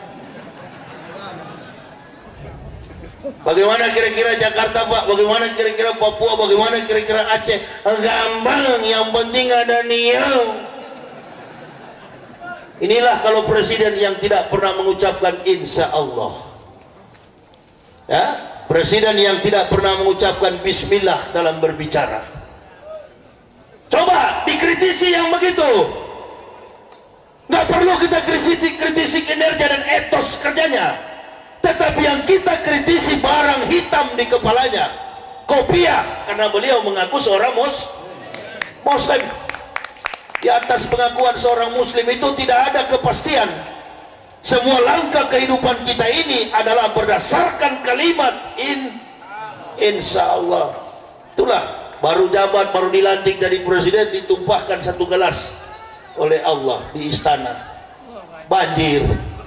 Bagaimana kira-kira Jakarta, Pak? Bagaimana kira-kira Papua? Bagaimana kira-kira Aceh? Oh, gampang, yang penting ada niat. Inilah kalau presiden yang tidak pernah mengucapkan insya Allah. Ya, presiden yang tidak pernah mengucapkan bismillah dalam berbicara. Coba dikritisi yang begitu. Nggak perlu kita kritisi kinerja dan etos kerjanya. Tetapi yang kita kritisi barang hitam di kepalanya. Kopiah, karena beliau mengaku seorang Muslim. Di atas pengakuan seorang muslim itu tidak ada kepastian. Semua langkah kehidupan kita ini adalah berdasarkan kalimat insya Allah. Itulah, baru jabat, baru dilantik dari presiden, ditumpahkan satu gelas oleh Allah di istana. Banjir.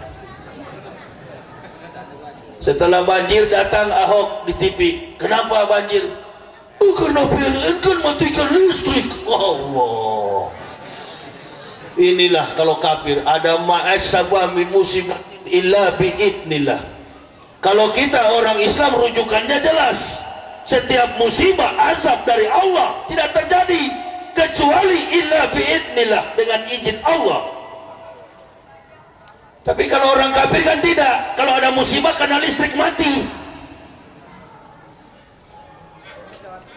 Setelah banjir datang Ahok di TV. Kenapa banjir? Karena PLN kan matikan listrik. Allah. Inilah kalau kafir, ada ma'asabah min musibah illa bi'idnillah. Kalau kita orang Islam rujukannya jelas, setiap musibah azab dari Allah tidak terjadi kecuali illa bi'idnillah, dengan izin Allah. Tapi kalau orang kafir kan tidak, kalau ada musibah karena listrik mati.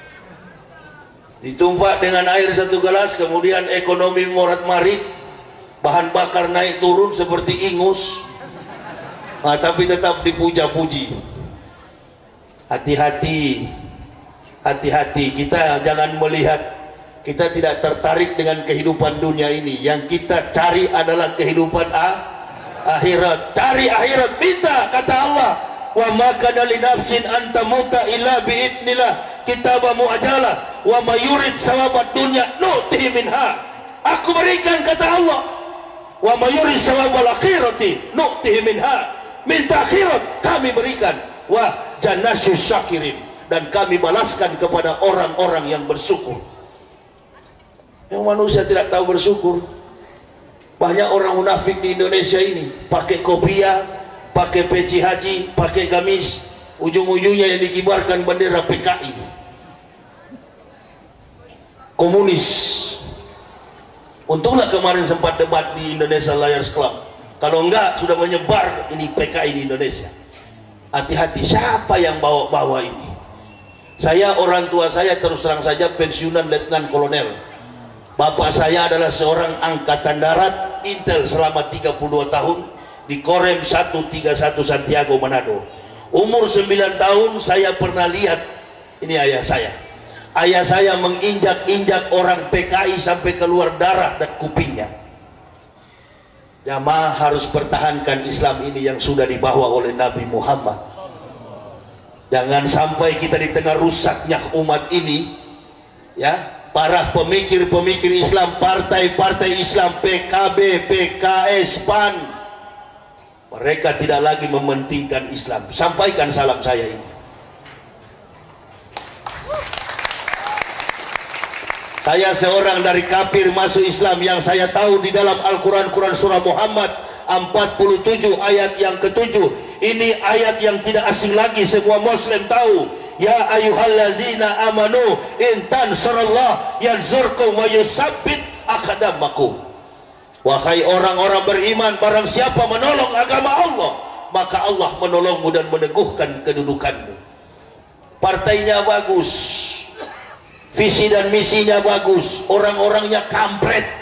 Ditumpah dengan air satu gelas, kemudian ekonomi morat marit, bahan bakar naik turun seperti ingus, tapi tetap dipuja-puji. Hati-hati, hati-hati, kita jangan melihat, kita tidak tertarik dengan kehidupan dunia ini. Yang kita cari adalah kehidupan akhirat. Cari akhirat, minta, kata Allah, wa ma kana li nafsin an tamuta illa bi idznillah kitabah muajalah wa may yurid sawabad dunya nu'tihi minha. Aku berikan, kata Allah, wa may yurid sawabal akhirati nu'tihi minha. Minta akhirat, kami berikan. Wa jannasyus syakirin, dan kami balaskan kepada orang-orang yang bersyukur. Yang manusia tidak tahu bersyukur. Banyak orang munafik di Indonesia ini, pakai kopiah, pakai peci haji, pakai gamis, ujung-ujungnya yang dikibarkan bendera PKI, komunis. Untunglah kemarin sempat debat di Indonesia Liars Club. Kalau enggak sudah menyebar ini PKI di Indonesia. Hati-hati, siapa yang bawa-bawa ini? Saya, orang tua saya terus terang saja pensiunan letnan kolonel. Bapak saya adalah seorang angkatan darat intel selama 32 tahun di Korem 131 Santiago Manado. Umur 9 tahun saya pernah lihat, ini ayah saya. Ayah saya menginjak-injak orang PKI sampai keluar darah dan kupingnya. Jamaah harus pertahankan Islam ini yang sudah dibawa oleh Nabi Muhammad. Jangan sampai kita di tengah rusaknya umat ini, ya, para pemikir-pemikir Islam, partai-partai Islam, PKB, PKS, PAN, mereka tidak lagi mementingkan Islam. Sampaikan salam saya ini. Saya seorang dari kafir masuk Islam, yang saya tahu di dalam Al-Quran, Quran surah Muhammad 47 ayat yang ke-7. Ini ayat yang tidak asing lagi, semua muslim tahu. Ya ayyuhallazina amanu in tansurallah yansurkum wa yusabbit aqdamakum. Wahai orang-orang beriman, barang siapa menolong agama Allah, maka Allah menolongmu dan meneguhkan kedudukanmu. Partainya bagus, visi dan misinya bagus, orang-orangnya kampret.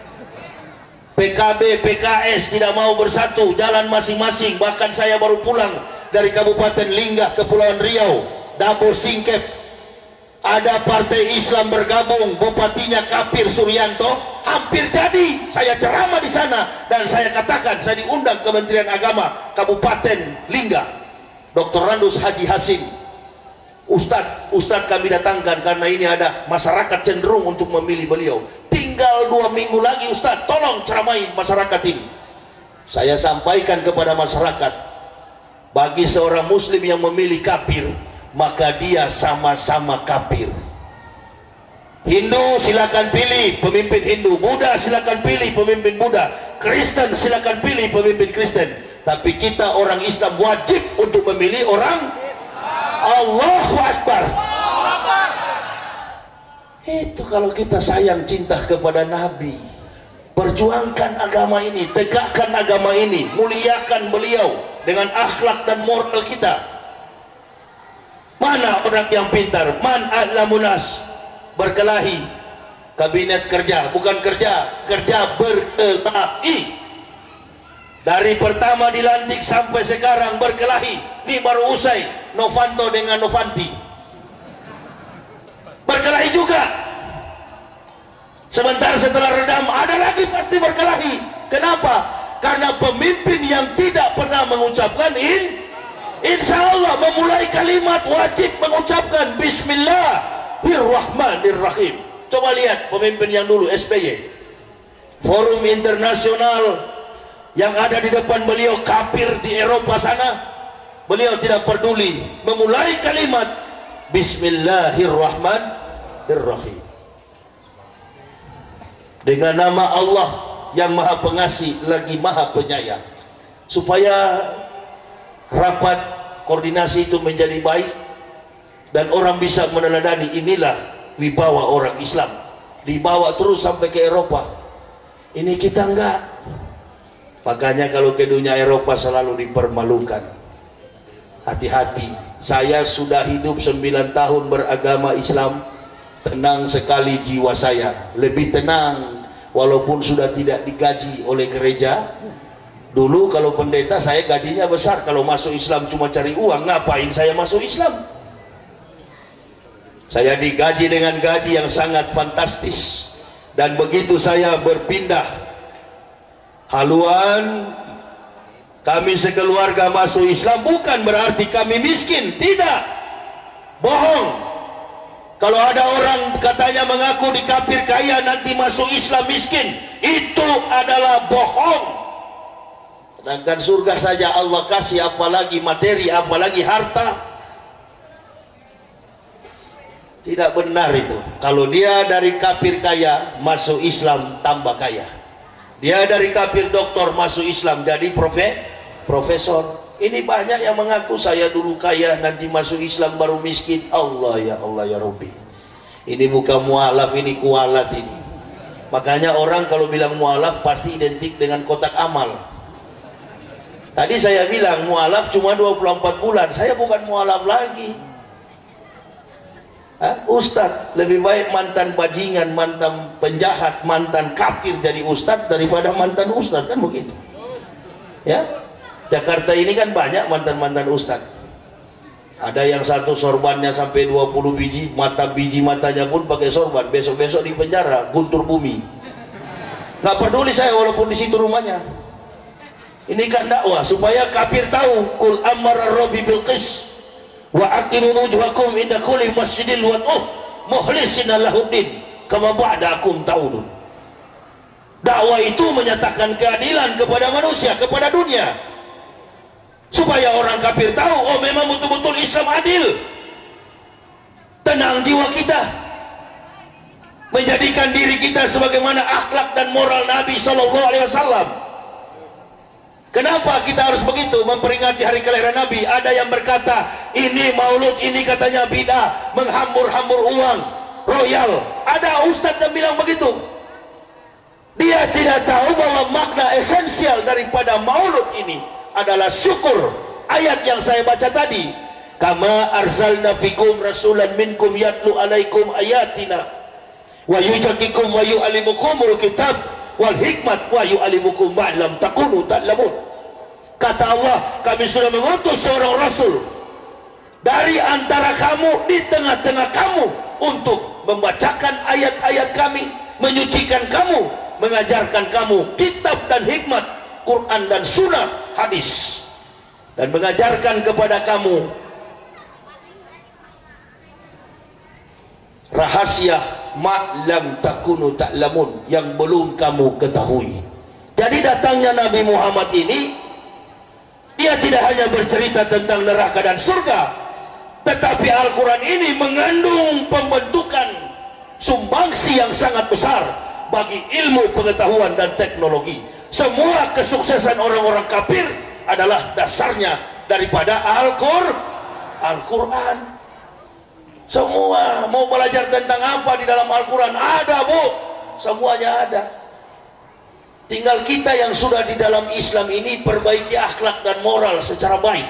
PKB, PKS tidak mau bersatu, jalan masing-masing. Bahkan saya baru pulang dari Kabupaten Linggah, Kepulauan Riau, Dapur Singkep, ada partai Islam bergabung, bupatinya kafir Suryanto, hampir jadi. Saya ceramah di sana dan saya katakan, saya diundang Kementerian Agama Kabupaten Linggah, Dr. Randus Haji Hasim. Ustadz kami datangkan karena ini ada masyarakat cenderung untuk memilih beliau. Tinggal 2 minggu lagi, Ustadz tolong ceramai masyarakat ini. Saya sampaikan kepada masyarakat, bagi seorang muslim yang memilih kafir, maka dia sama-sama kafir. Hindu silakan pilih pemimpin Hindu, Buddha silakan pilih pemimpin Buddha, Kristen silakan pilih pemimpin Kristen. Tapi kita orang Islam wajib untuk memilih orang Allahu Akbar. Itu kalau kita sayang cinta kepada Nabi. Perjuangkan agama ini, tegakkan agama ini, muliakan beliau dengan akhlak dan moral kita. Mana orang yang pintar? Man a'lamunas? Berkelahi. Kabinet kerja, bukan kerja, kerja berkelahi. Dari pertama dilantik sampai sekarang berkelahi. Ini baru usai Novanto dengan Novanti, berkelahi juga. Sebentar setelah redam ada lagi pasti berkelahi. Kenapa? Karena pemimpin yang tidak pernah mengucapkan insya Allah, memulai kalimat wajib mengucapkan Bismillahirrahmanirrahim. Coba lihat pemimpin yang dulu, SBY, forum internasional yang ada di depan beliau kafir di Eropa sana, beliau tidak peduli memulai kalimat Bismillahirrahmanirrahim, dengan nama Allah yang maha pengasih lagi maha penyayang, supaya rapat koordinasi itu menjadi baik dan orang bisa meneladani. Inilah wibawa orang Islam, dibawa terus sampai ke Eropa. Ini kita enggak. Makanya kalau ke dunia Eropa selalu dipermalukan. Hati-hati. Saya sudah hidup 9 tahun beragama Islam, tenang sekali jiwa saya, lebih tenang walaupun sudah tidak digaji oleh gereja. Dulu kalau pendeta saya gajinya besar, kalau masuk Islam cuma cari uang, ngapain saya masuk Islam? Saya digaji dengan gaji yang sangat fantastis. Dan begitu saya berpindah haluan, kami sekeluarga masuk Islam, bukan berarti kami miskin, tidak, bohong. Kalau ada orang katanya mengaku di kafir kaya nanti masuk Islam miskin, itu adalah bohong. Sedangkan surga saja Allah kasih, apalagi materi, apalagi harta. Tidak benar itu. Kalau dia dari kafir kaya masuk Islam tambah kaya. Dia dari kafir doktor masuk Islam jadi profesor. Ini banyak yang mengaku saya dulu kaya, nanti masuk Islam baru miskin. Allah ya Rabbi. Ini bukan mualaf, ini kualat ini. Makanya orang kalau bilang mualaf pasti identik dengan kotak amal. Tadi saya bilang mualaf cuma 24 bulan. Saya bukan mualaf lagi. Ustadz, lebih baik mantan bajingan, mantan penjahat, mantan kafir jadi ustadz daripada mantan ustadz, kan begitu ya. Jakarta ini kan banyak mantan-mantan ustadz. Ada yang satu sorbannya sampai 20 biji, biji matanya pun pakai sorban, besok-besok di penjara, guntur bumi. Nggak peduli saya walaupun di situ rumahnya. Ini kan dakwah supaya kafir tahu, kul amara rabbi bil qis wa aqimu wujuhakum inda kulli masjidil wad'uh mukhlisina lahuddin kama ba'dakum ta'udun. Dakwah itu menyatakan keadilan kepada manusia, kepada dunia, supaya orang kafir tahu, oh memang betul-betul Islam adil. Tenang jiwa kita, menjadikan diri kita sebagaimana akhlak dan moral Nabi SAW. Kenapa kita harus begitu memperingati hari kelahiran Nabi? Ada yang berkata ini maulud, ini katanya bid'ah, menghambur-hambur uang royal. Ada ustadz yang bilang begitu. Dia tidak tahu bahwa makna esensial daripada maulud ini adalah syukur. Ayat yang saya baca tadi, kama arsalna fikum rasulan minkum yatlu alaikum ayatina wa yujakikum wa yu'allimukumul kitab wal hikmat wa yu'allimukum ma lam takunu ta'lamun. Kata Allah, kami sudah mengutus seorang rasul dari antara kamu, di tengah-tengah kamu, untuk membacakan ayat-ayat kami, menyucikan kamu, mengajarkan kamu kitab dan hikmat, Quran dan sunnah, hadis, dan mengajarkan kepada kamu rahasia ma'lam takunu ta'lamun, yang belum kamu ketahui. Jadi datangnya Nabi Muhammad ini, dia tidak hanya bercerita tentang neraka dan surga, tetapi Al-Quran ini mengandung pembentukan sumbangsi yang sangat besar bagi ilmu pengetahuan dan teknologi. Semua kesuksesan orang-orang kafir adalah dasarnya daripada Al-Quran. Semua mau belajar tentang apa di dalam Al-Quran ada, Bu, semuanya ada. Tinggal kita yang sudah di dalam Islam ini perbaiki akhlak dan moral secara baik.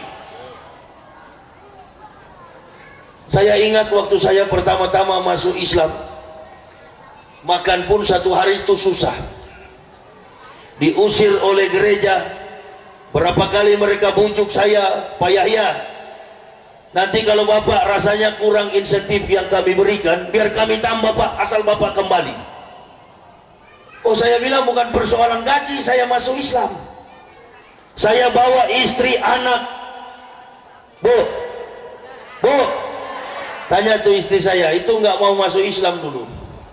Saya ingat waktu saya pertama-tama masuk Islam, makan pun satu hari itu susah. Diusir oleh gereja. Berapa kali mereka bujuk saya, Pak Yahya, nanti kalau Bapak rasanya kurang insentif yang kami berikan, biar kami tambah Pak, asal Bapak kembali. Oh, saya bilang bukan persoalan gaji, saya masuk Islam. Saya bawa istri, anak. Bu, tanya tuh istri saya, itu nggak mau masuk Islam dulu.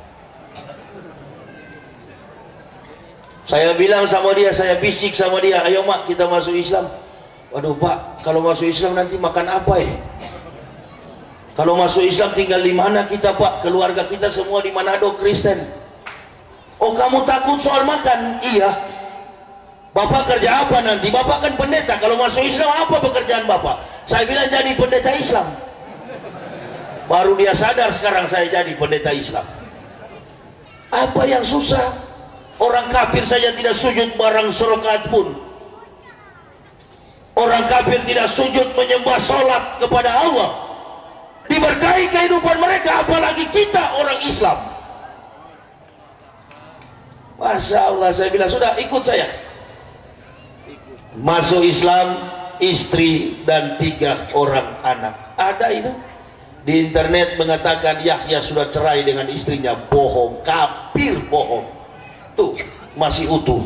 Saya bilang sama dia, saya bisik sama dia, ayo mak kita masuk Islam. Waduh Pak, kalau masuk Islam nanti makan apa ya? Kalau masuk Islam tinggal di mana kita Pak? Keluarga kita semua di Manado Kristen. Oh, kamu takut soal makan? Iya. Bapak kerja apa nanti? Bapak kan pendeta. Kalau masuk Islam apa pekerjaan Bapak? Saya bilang jadi pendeta Islam. Baru dia sadar sekarang saya jadi pendeta Islam. Apa yang susah? Orang kafir saja tidak sujud barang serokat pun. Orang kafir tidak sujud menyembah sholat kepada Allah. Diberkahi kehidupan mereka, apalagi kita orang Islam. Masya Allah, saya bilang sudah ikut saya. Masuk Islam, istri dan 3 orang anak. Ada itu di internet mengatakan Yahya sudah cerai dengan istrinya. Bohong, kafir, bohong. Tuh masih utuh.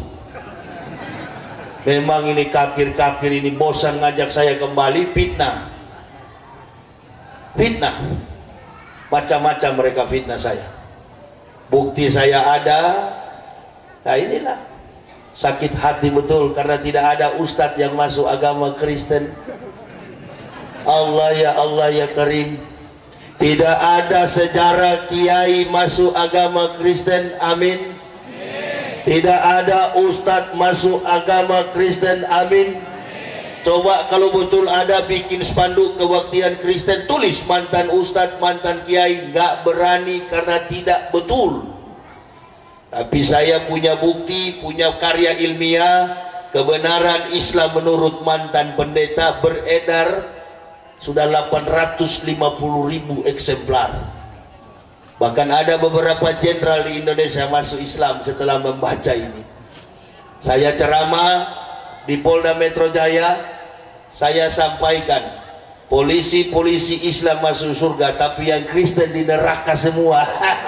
Memang ini kafir-kafir ini bosan ngajak saya kembali, fitnah. Fitnah. Macam-macam mereka fitnah saya. Bukti saya ada. Nah inilah sakit hati betul karena tidak ada ustadz yang masuk agama Kristen. Allah ya Karim, tidak ada sejarah kiai masuk agama Kristen. Amin. Tidak ada ustadz masuk agama Kristen. Amin. Coba kalau betul ada, bikin spanduk kebaktian Kristen, tulis mantan ustadz, mantan kiai. Nggak berani karena tidak betul. Tapi saya punya bukti, punya karya ilmiah, kebenaran Islam menurut mantan pendeta beredar sudah 850.000 eksemplar. Bahkan ada beberapa jenderal di Indonesia masuk Islam setelah membaca ini. Saya ceramah di Polda Metro Jaya, saya sampaikan polisi-polisi Islam masuk surga, tapi yang Kristen di neraka semua.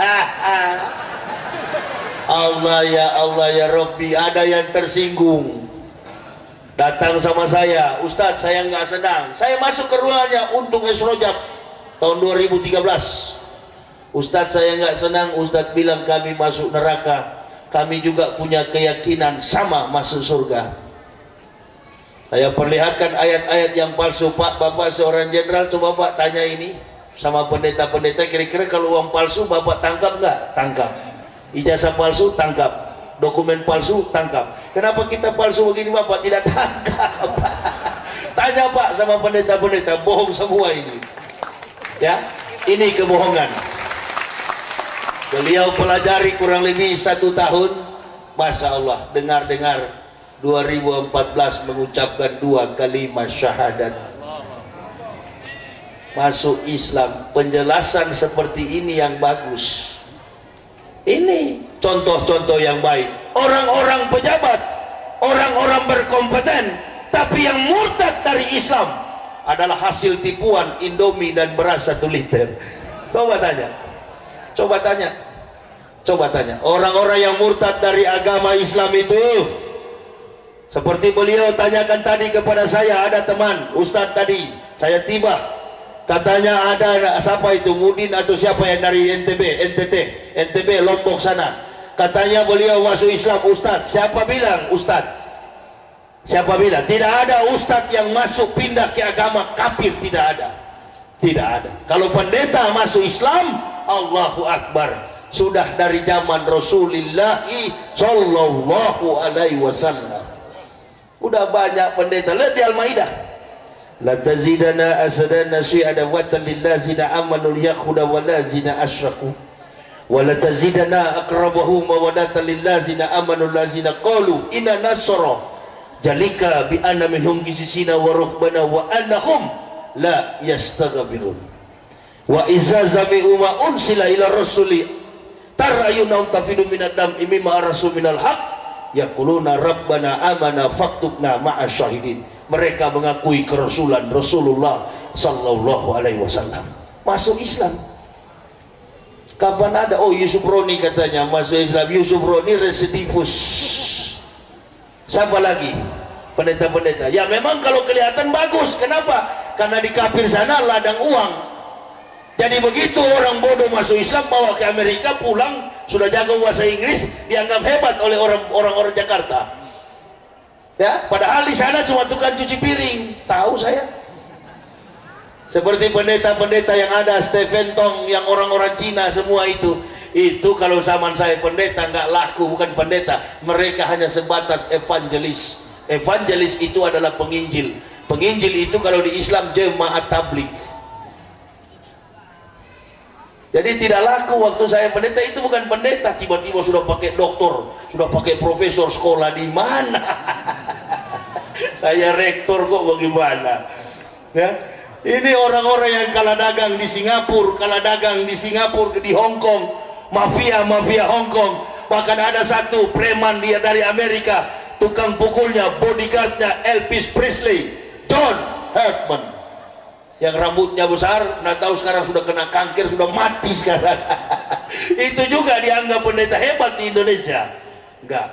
Allah ya Rabbi, ada yang tersinggung, datang sama saya, Ustadz saya nggak senang, saya masuk ke ruangannya untuk Esrojab tahun 2013. Ustadz saya nggak senang, Ustadz bilang kami masuk neraka, kami juga punya keyakinan sama masuk surga. Saya perlihatkan ayat-ayat yang palsu. Pak, Bapak seorang jenderal, coba Pak tanya ini sama pendeta-pendeta, kira-kira kalau uang palsu Bapak tangkap nggak? Tangkap. Ijazah palsu tangkap, dokumen palsu tangkap. Kenapa kita palsu begini Bapak tidak tangkap? Tanya Pak sama pendeta-pendeta, bohong semua ini. Ya, ini kebohongan. Beliau pelajari kurang lebih 1 tahun. Masya Allah, dengar-dengar 2014 mengucapkan 2 kalimat syahadat, masuk Islam. Penjelasan seperti ini yang bagus. Ini contoh-contoh yang baik. Orang-orang pejabat, orang-orang berkompeten, tapi yang murtad dari Islam adalah hasil tipuan Indomie dan beras 1 liter. Coba tanya, coba tanya, coba tanya. Orang-orang yang murtad dari agama Islam itu, seperti beliau tanyakan tadi kepada saya, ada teman Ustadz tadi, saya tiba, katanya ada siapa itu, Mudin atau siapa yang dari NTB Lombok sana, katanya beliau masuk Islam. Ustadz, siapa bilang Ustadz? Siapa bilang? Tidak ada Ustadz yang masuk pindah ke agama kafir, tidak ada, tidak ada. Kalau pendeta masuk Islam, Allahu Akbar, sudah dari zaman Rasulullah Sallallahu Alaihi Wasallam. Udah banyak pendeta. Lihat di Al-Maidah, la tazidana asadana syi'ada watan lillazina amanu liyakhuda walazina asyraku wa la tazidana aqrabahum mawadatan lillazina amanu lazina qalu inna nasra jalika bi anna minhum qisisina wa ruhbana wa annahum la yastaghfirun wa izza zami'u ma unsila ila rasuli tarayunahum tafidu minad dam'i mimma rasul minal haq yaquluna rabbana amana faktubna ma'a syahidin. Mereka mengakui kerasulan Rasulullah Sallallahu Alaihi Wasallam, masuk Islam. Kapan ada? Oh, Yusuf Roni katanya masuk Islam. Yusuf Roni residivus. Siapa lagi? Pendeta-pendeta. Ya memang kalau kelihatan bagus. Kenapa? Karena di kafir sana ladang uang. Jadi begitu orang bodoh masuk Islam, bawa ke Amerika, pulang sudah jago bahasa Inggris, dianggap hebat oleh orang-orang Jakarta. Ya, padahal di sana cuma tukang cuci piring. Tahu saya. Seperti pendeta-pendeta yang ada, Stephen Tong, yang orang-orang Cina semua itu kalau zaman saya pendeta nggak laku, bukan pendeta. Mereka hanya sebatas evangelis. Evangelis itu adalah penginjil. Penginjil itu kalau di Islam jemaat tablik. Jadi tidak laku waktu saya pendeta. Itu bukan pendeta, tiba-tiba sudah pakai doktor, sudah pakai profesor, sekolah di mana? Saya rektor kok, bagaimana? Ya, ini orang-orang yang kalah dagang di Singapura, kalah dagang di Singapura, di Hong Kong, mafia Hong Kong. Bahkan ada satu preman dia dari Amerika, tukang pukulnya, bodyguardnya Elvis Presley, John Hartman, yang rambutnya besar, nggak tahu sekarang sudah kena kanker, sudah mati sekarang. Itu juga dianggap pendeta hebat di Indonesia. Enggak.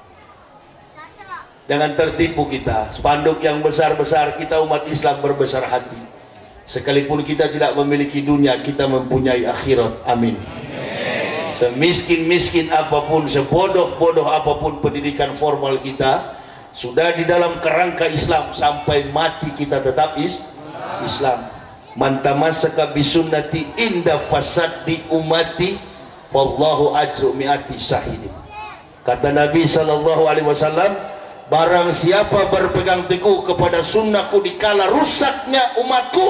Jangan tertipu kita. Spanduk yang besar-besar, kita umat Islam berbesar hati. Sekalipun kita tidak memiliki dunia, kita mempunyai akhirat. Amin. Semiskin-miskin apapun, sebodoh-bodoh apapun pendidikan formal kita, sudah di dalam kerangka Islam, sampai mati kita tetap Islam. Man tamassaka bisunnati inda fasad di umati wallahu ajru mi'ati syahidin. Kata Nabi SAW, barang siapa berpegang teguh kepada sunnahku di kala rusaknya umatku,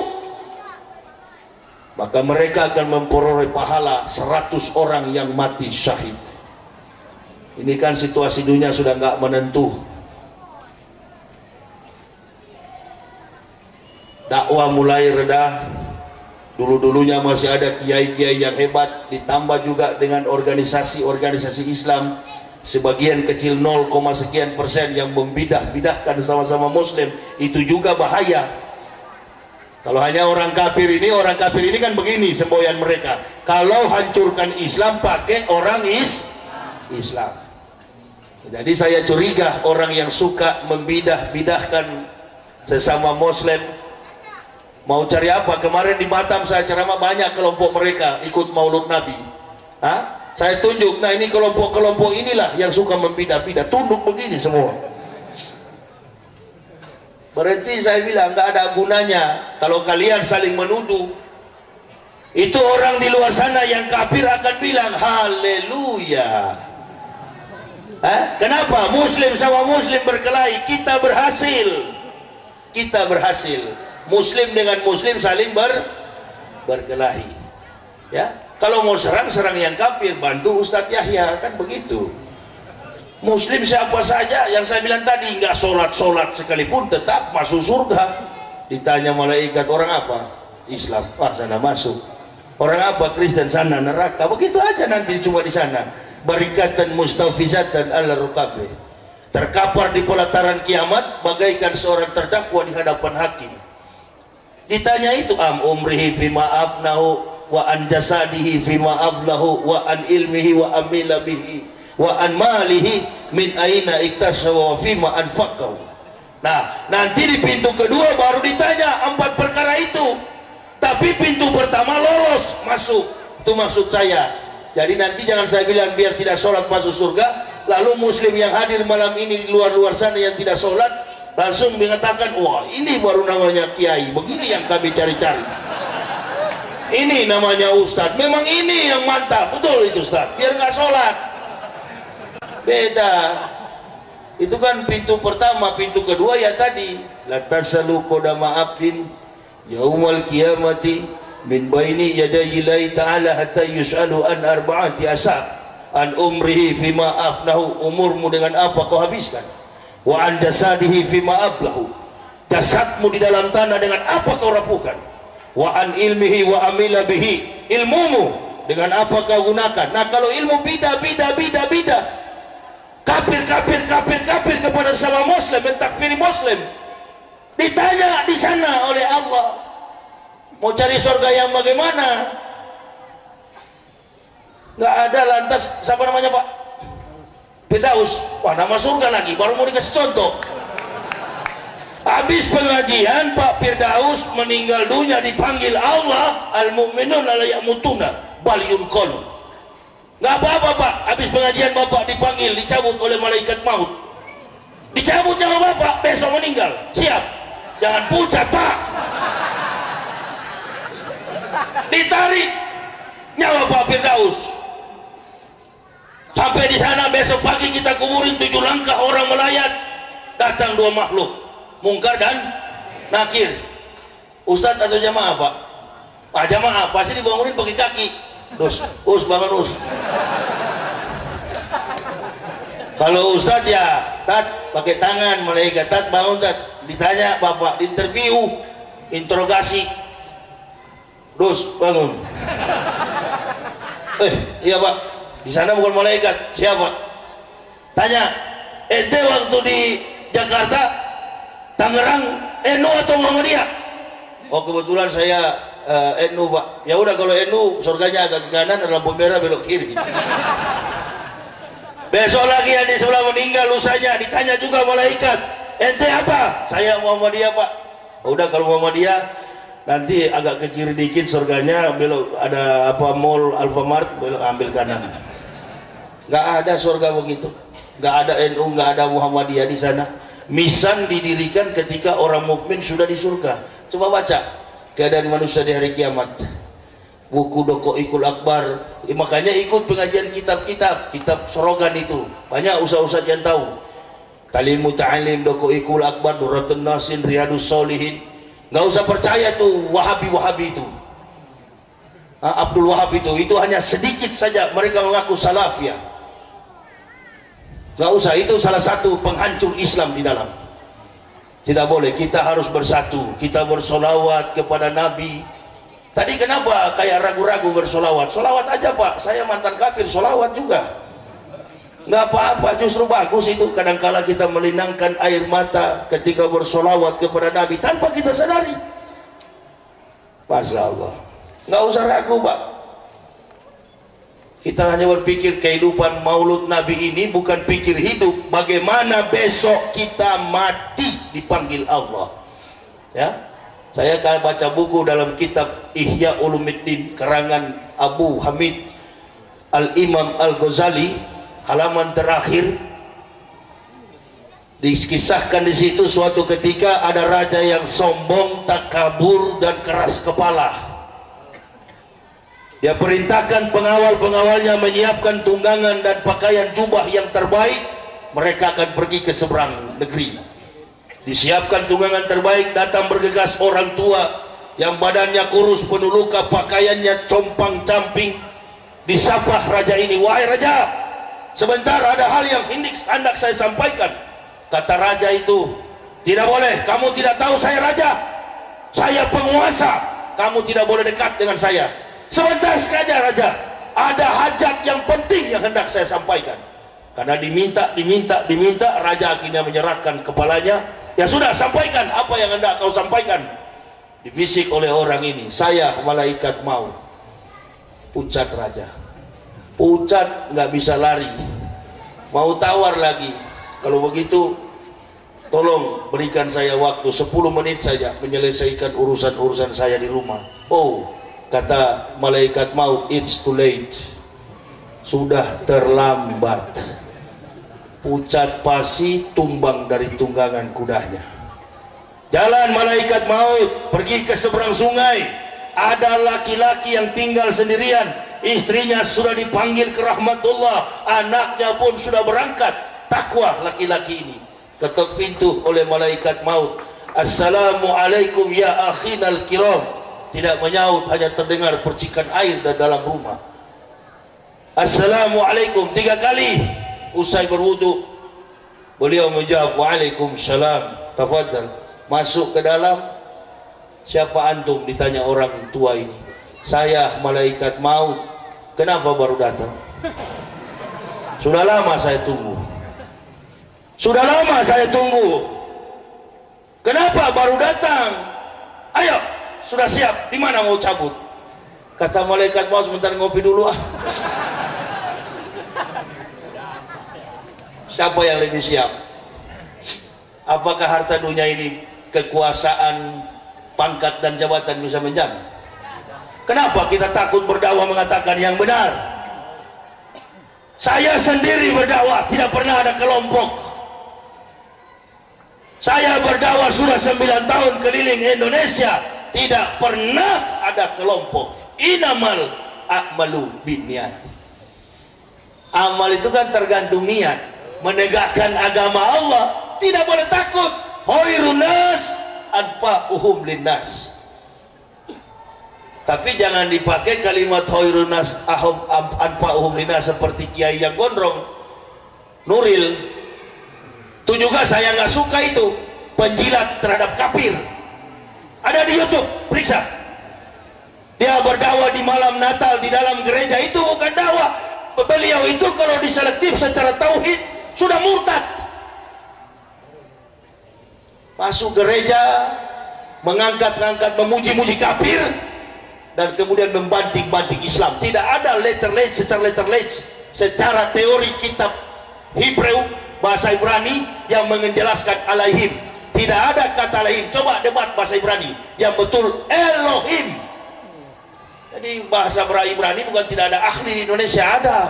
maka mereka akan memperoleh pahala 100 orang yang mati syahid. Ini kan situasi dunia sudah nggak menentu. Dakwah mulai reda. Dulu-dulunya masih ada kiai-kiai yang hebat, ditambah juga dengan organisasi-organisasi Islam sebagian kecil 0, sekian persen yang membidah-bidahkan sama-sama muslim. Itu juga bahaya. Kalau hanya orang kafir ini kan begini semboyan mereka. Kalau hancurkan Islam pakai orang Islam. Jadi saya curiga orang yang suka membidah-bidahkan sesama muslim mau cari apa? Kemarin di Batam saya ceramah, banyak kelompok mereka ikut Maulud Nabi. Saya tunjuk, nah ini kelompok-kelompok inilah yang suka membidah-bidah, tunduk begini semua. Berarti saya bilang nggak ada gunanya kalau kalian saling menuduh. Itu orang di luar sana yang kafir akan bilang haleluya. Kenapa? Muslim sama muslim berkelahi, kita berhasil. Muslim dengan muslim saling berkelahi. Ya, kalau mau serang yang kafir, bantu Ustadz Yahya, kan begitu. Muslim siapa saja yang saya bilang tadi, nggak sholat sekalipun tetap masuk surga. Ditanya malaikat, orang apa? Islam. Wah, sana masuk. Orang apa? Kristen, sana neraka. Begitu aja nanti cuma di sana. Barikatan mustafizatan ala rukabe, terkapar di pelataran kiamat bagaikan seorang terdakwa di hadapan hakim. Ditanya itu, am umrihi fima afnahu wa an jasadihi fima ablahu wa an ilmihi wa amila bihi wa an malihi min aina iktasawa fima anfaqahu. Nah, nanti di pintu kedua baru ditanya 4 perkara itu. Tapi pintu pertama lolos masuk. Itu maksud saya. Jadi nanti jangan saya bilang biar tidak sholat masuk surga, lalu muslim yang hadir malam ini di luar-luar sana yang tidak sholat langsung mengatakan, wah ini baru namanya kiai, begini yang kami cari-cari, ini namanya ustadz, memang ini yang mantap, betul itu ustadz, biar nggak sholat. Beda. Itu kan pintu pertama. Pintu kedua ya tadi, la tasalu qadama abdin yaumal qiyamati min baini yadayi ta'ala hatta yus'alu an arba'ati asab an umrihi fima afnahu, umurmu dengan apa kau habiskan, wa an jasadihi fima ablahu, jasadmu di dalam tanah dengan apa kau rapuhkan, wa an ilmihi wa amila bihi, ilmumu dengan apa kau gunakan. Nah, kalau ilmu bidah kafir kepada sama muslim, mentakfiri muslim, ditanya di sana oleh Allah, mau cari surga yang bagaimana? Nggak ada. Lantas siapa namanya Pak? Firdaus. Wah, nama surga lagi, baru mau dikasih contoh. Habis pengajian Pak Firdaus meninggal dunia, dipanggil Allah, al-mu'minun la ya'mutuna bal yunqalu. Nggak apa-apa Pak, habis pengajian Bapak dipanggil, dicabut oleh malaikat maut. Dicabut nyawa Bapak, besok meninggal. Siap? Jangan pucat Pak. Ditarik nyawa Pak Firdaus. Sampai di sana besok pagi kita kuburin 7 langkah orang melayat. Datang 2 makhluk, Mungkar dan Nakir. Ustadz atau jamaah Pak? Jamaah pasti dibangunin pakai kaki. Us bangun us. Kalau Ustadz ya Tat pakai tangan, malaikat Tat bangun Tat. Ditanya Bapak, interview, interogasi. Terus bangun. Iya Pak, Di sana bukan malaikat. Siapa? Tanya, ente waktu di Jakarta, Tangerang, NU atau Muhammadiyah? Oh kebetulan saya NU Pak. Ya udah kalau NU surganya agak ke kanan, lampu merah belok kiri. Besok lagi yang di sebelah meninggal, lusanya ditanya juga malaikat, ente apa? Saya Muhammadiyah Pak. Oh, udah kalau Muhammadiyah nanti agak ke kiri dikit surganya, belok ada apa mall Alfamart, belok ambil kanan. Nggak ada surga begitu, nggak ada NU, nggak ada Muhammadiyah di sana. Misan didirikan ketika orang mukmin sudah di surga. Coba baca keadaan manusia di hari kiamat, buku Dokoikul Akbar. Makanya ikut pengajian kitab sorogan itu, banyak usaha-usaha yang tahu. Talimu Ta'alim, Dokoikul Akbar, Duratun Nasin, Riyadus Solihin. Nggak usah percaya tuh Wahabi itu, Abdul Wahab itu hanya sedikit saja mereka mengaku salafiyah. Nggak usah, itu salah satu penghancur Islam di dalam. Tidak boleh, kita harus bersatu, kita bersolawat kepada Nabi. Tadi kenapa kayak ragu-ragu bersolawat? Solawat aja Pak, saya mantan kafir, solawat juga nggak apa-apa, justru bagus itu. Kadangkala kita melinangkan air mata ketika bersolawat kepada Nabi tanpa kita sadari. Masya Allah, nggak usah ragu Pak. Kita hanya berpikir kehidupan maulud Nabi ini bukan pikir hidup, bagaimana besok kita mati dipanggil Allah. Ya, saya akan baca buku dalam kitab Ihya Ulumuddin karangan Abu Hamid Al-Imam Al-Ghazali, halaman terakhir dikisahkan di situ suatu ketika ada raja yang sombong, takabur dan keras kepala. Dia perintahkan pengawal-pengawalnya menyiapkan tunggangan dan pakaian jubah yang terbaik. Mereka akan pergi ke seberang negeri. Disiapkan tunggangan terbaik, datang bergegas orang tua yang badannya kurus penuh luka, pakaiannya compang-camping. Disapa raja ini, wahai raja, sebentar ada hal yang hendak saya sampaikan. Kata raja itu, tidak boleh, kamu tidak tahu saya raja, saya penguasa, kamu tidak boleh dekat dengan saya. Sebentar saja raja, ada hajat yang penting yang hendak saya sampaikan. Karena diminta, raja akhirnya menyerahkan kepalanya. Ya sudah, sampaikan apa yang hendak kau sampaikan. Dibisik oleh orang ini, saya malaikat maut. Pucat raja, pucat, nggak bisa lari, mau tawar lagi. Kalau begitu tolong berikan saya waktu 10 menit saja menyelesaikan urusan-urusan saya di rumah. Oh, kata malaikat maut, it's too late, sudah terlambat. Pucat pasi tumbang dari tunggangan kudanya. Jalan malaikat maut pergi ke seberang sungai. Ada laki-laki yang tinggal sendirian, istrinya sudah dipanggil ke rahmatullah, anaknya pun sudah berangkat. Takwa laki-laki ini, ketuk pintu oleh malaikat maut. Assalamualaikum ya akhinal kiram. Tidak menyaut, hanya terdengar percikan air dari dalam rumah. Assalamualaikum 3 kali. Usai berwudu, beliau menjawab waalaikumsalam. Tafadhal, masuk ke dalam. Siapa antum? Ditanya orang tua ini. Saya malaikat maut. Kenapa baru datang? Sudah lama saya tunggu. Sudah lama saya tunggu. Kenapa baru datang? Ayo, sudah siap, di mana mau cabut? Kata malaikat maut, sebentar ngopi dulu ah. Siapa yang lebih siap? Apakah harta dunia ini, kekuasaan, pangkat dan jabatan bisa menjamin? Kenapa kita takut berdakwah mengatakan yang benar? Saya sendiri berdakwah, tidak pernah ada kelompok. Saya berdakwah sudah 9 tahun keliling Indonesia, tidak pernah ada kelompok. Inamal a'malu binniyat. Amal itu kan tergantung niat. Menegakkan agama Allah tidak boleh takut. Khairun nas anfa'uhum linnas. Tapi jangan dipakai kalimat khairun nas anfa'uhum linnas seperti kiai yang gondrong, Nuril. Itu juga saya nggak suka, itu penjilat terhadap kafir. Ada di YouTube, periksa. Dia berdakwah di malam Natal di dalam gereja, itu bukan dakwah. beliau itu kalau diselektif secara tauhid sudah murtad. Masuk gereja, mengangkat-ngangkat, memuji-muji kafir, dan kemudian membanting-banting Islam. Tidak ada secara teori kitab Hebrew, bahasa Ibrani yang menjelaskan alaihim. Tidak ada kata alaihim. Coba debat bahasa Ibrani yang betul Elohim. Jadi bahasa Ibrani bukan tidak ada ahli di Indonesia,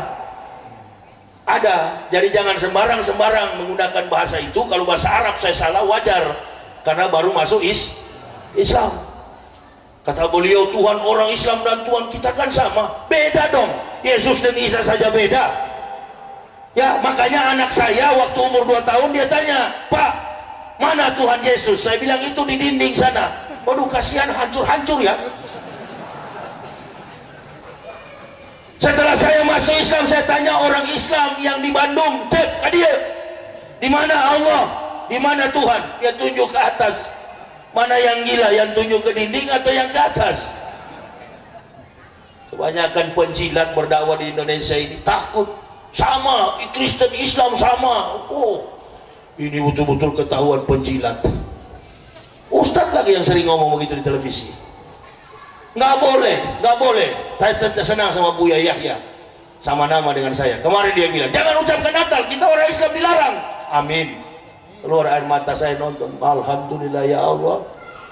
ada. Jadi jangan sembarang menggunakan bahasa itu. Kalau bahasa Arab saya salah wajar, karena baru masuk Islam. Kata beliau, Tuhan orang Islam dan Tuhan kita kan sama. Beda dong, Yesus dan Isa saja beda. Ya, makanya anak saya waktu umur 2 tahun dia tanya, Pak, mana Tuhan Yesus? Saya bilang itu di dinding sana. Waduh, kasihan, hancur-hancur ya. Setelah saya masuk Islam, saya tanya orang Islam yang di Bandung, cek ke dia, di mana Allah, di mana Tuhan? Dia tunjuk ke atas. Mana yang gila, yang tunjuk ke dinding atau yang ke atas? Kebanyakan penjilat berdakwah di Indonesia ini takut sama Kristen Islam sama. Oh, ini betul-betul ketahuan penjilat. Ustadz lagi yang sering ngomong begitu di televisi. Nggak boleh. Saya senang sama Buya Yahya, sama nama dengan saya. Kemarin dia bilang, jangan ucapkan Natal, kita orang Islam dilarang. Amin. Keluar air mata saya nonton. Alhamdulillah ya Allah.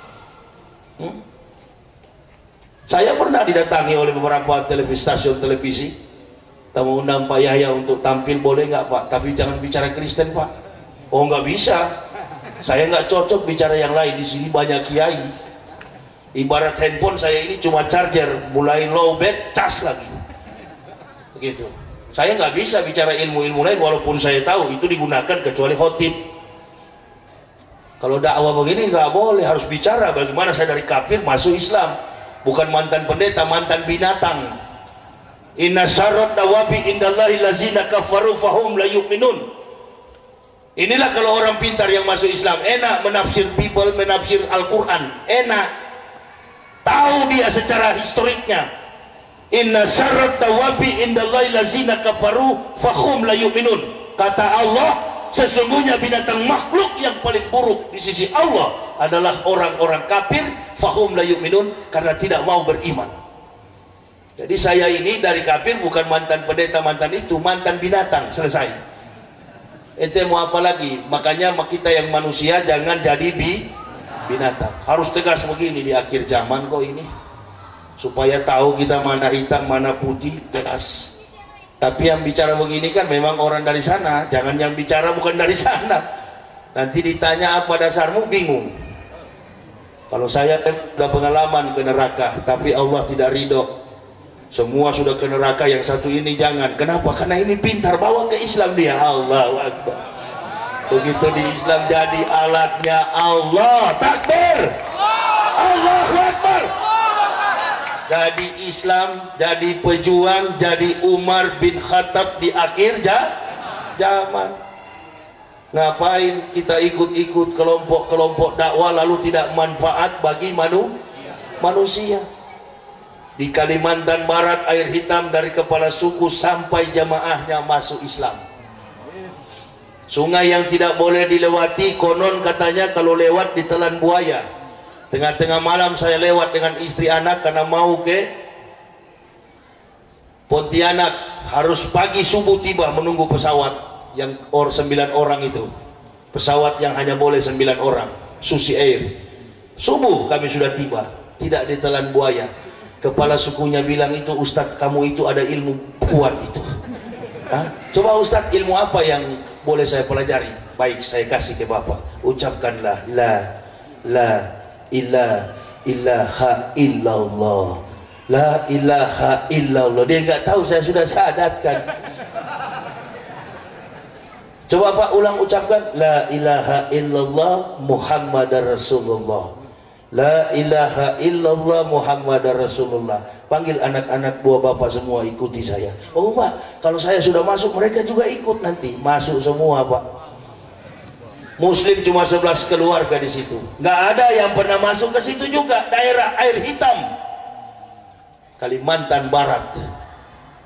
Saya pernah didatangi oleh beberapa stasiun televisi. Tamu undang Pak Yahya untuk tampil, boleh nggak Pak? Tapi jangan bicara Kristen Pak. Oh nggak bisa. Saya nggak cocok bicara yang lain. Di sini banyak kiai. Ibarat handphone saya ini cuma charger, mulai lowbat, cas lagi. Begitu. Saya nggak bisa bicara ilmu-ilmu lain, walaupun saya tahu itu digunakan kecuali khotib. Kalau dakwah begini nggak boleh, harus bicara bagaimana saya dari kafir masuk Islam. Bukan mantan pendeta, mantan binatang. Inna syarrat dawabi indallahi lazina kafaru fahum la yu'minun. Inilah kalau orang pintar yang masuk Islam, enak menafsir Bible, menafsir Al-Quran, enak. Tahu dia secara historiknya. Inna syarrat dawabi indallahi lazina kafaru fahum la yu'minun. Kata Allah, sesungguhnya binatang makhluk yang paling buruk di sisi Allah adalah orang-orang kafir, fahum la yu'minun, karena tidak mau beriman. Jadi saya ini dari kafir bukan mantan pendeta, mantan itu, mantan binatang, selesai. Ente mau apa lagi? Makanya kita yang manusia jangan jadi binatang. Harus tegas begini di akhir zaman kok ini, supaya tahu kita mana hitam mana putih, jelas. Tapi yang bicara begini kan memang orang dari sana. Jangan yang bicara bukan dari sana, nanti ditanya apa dasarmu, bingung. Kalau saya sudah pengalaman ke neraka, tapi Allah tidak ridho. Semua sudah ke neraka, yang satu ini jangan. Kenapa? Karena ini pintar, bawa ke Islam dia. Allahu Akbar. Begitu di Islam jadi alatnya Allah. Takbir, Allahu Akbar. Jadi Islam, jadi pejuang, jadi Umar bin Khattab di akhir zaman. Ngapain kita ikut-ikut kelompok-kelompok dakwah lalu tidak manfaat bagi manusia. Di Kalimantan Barat air hitam dari kepala suku sampai jamaahnya masuk Islam. Sungai yang tidak boleh dilewati, konon katanya kalau lewat ditelan buaya. Tengah-tengah malam saya lewat dengan istri anak karena mau ke Pontianak. Harus pagi subuh tiba menunggu pesawat yang 9 orang itu. Pesawat yang hanya boleh 9 orang, Susi Air. Subuh kami sudah tiba, tidak ditelan buaya. Kepala sukunya bilang, itu Ustadz kamu itu ada ilmu kuat itu. Hah? Coba Ustadz, ilmu apa yang boleh saya pelajari? Baik, saya kasih ke Bapak. Ucapkanlah la ilaha illallah. La ilaha illallah. Dia nggak tahu saya sudah syahadatkan. Coba Pak ulang, ucapkan la ilaha illallah Muhammadar Rasulullah. La ilaha illallah Muhammadar Rasulullah. Panggil anak-anak buah Bapak semua, ikuti saya. Oh Pak, kalau saya sudah masuk mereka juga ikut nanti. Masuk semua Pak. Muslim cuma 11 keluarga di situ. Nggak ada yang pernah masuk ke situ juga. Daerah air hitam, Kalimantan Barat.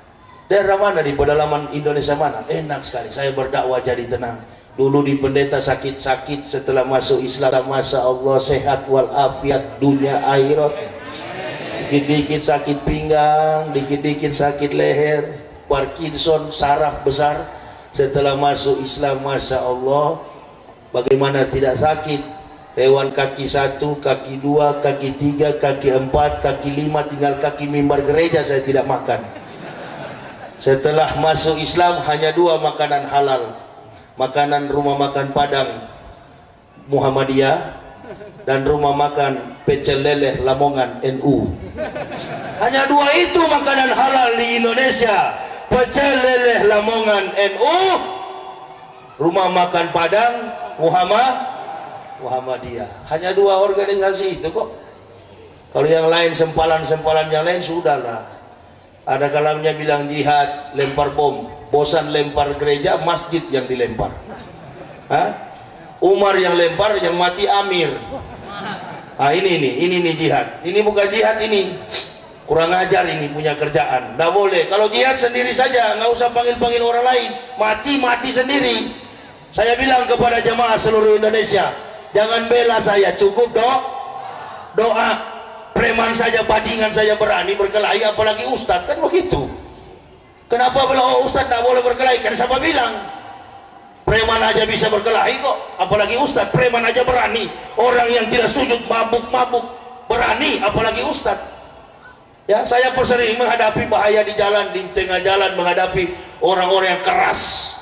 Daerah mana di pedalaman Indonesia mana? Enak sekali, saya berdakwah jadi tenang. Dulu di pendeta sakit-sakit, setelah masuk Islam, Masya Allah, sehat walafiat dunia akhirat. Dikit-dikit sakit pinggang, dikit-dikit sakit leher, Parkinson, saraf besar. Setelah masuk Islam, Masya Allah, bagaimana tidak sakit? Hewan kaki 1, kaki 2, kaki 3, kaki 4, kaki 5, tinggal kaki mimbar gereja saya tidak makan. Setelah masuk Islam hanya 2 makanan halal, makanan rumah makan Padang Muhammadiyah dan rumah makan pecel leleh Lamongan NU. Hanya 2 itu makanan halal di Indonesia, pecel leleh Lamongan NU, rumah makan Padang Muhammadiyah. Hanya 2 organisasi itu kok. Kalau yang lain, sempalan-sempalan yang lain sudahlah. Ada kalanya bilang jihad, lempar bom, bosan lempar gereja, masjid yang dilempar. Hah? Umar yang lempar, yang mati Amir. Ah, ini jihad. Ini bukan jihad ini. Kurang ajar ini, punya kerjaan. Nggak boleh. Kalau jihad sendiri saja, nggak usah panggil-panggil orang lain. Mati sendiri. Saya bilang kepada jemaah seluruh Indonesia, jangan bela saya, cukup doa. Preman saja, bajingan saja berani berkelahi, apalagi ustadz, kan begitu. Kenapa bilang ustadz tidak boleh berkelahi? Kan siapa bilang? Preman aja bisa berkelahi kok, apalagi ustadz. Preman aja berani. Orang yang tidak sujud mabuk-mabuk berani, apalagi ustadz. Ya, saya sering menghadapi bahaya di jalan, di tengah jalan menghadapi orang-orang yang keras.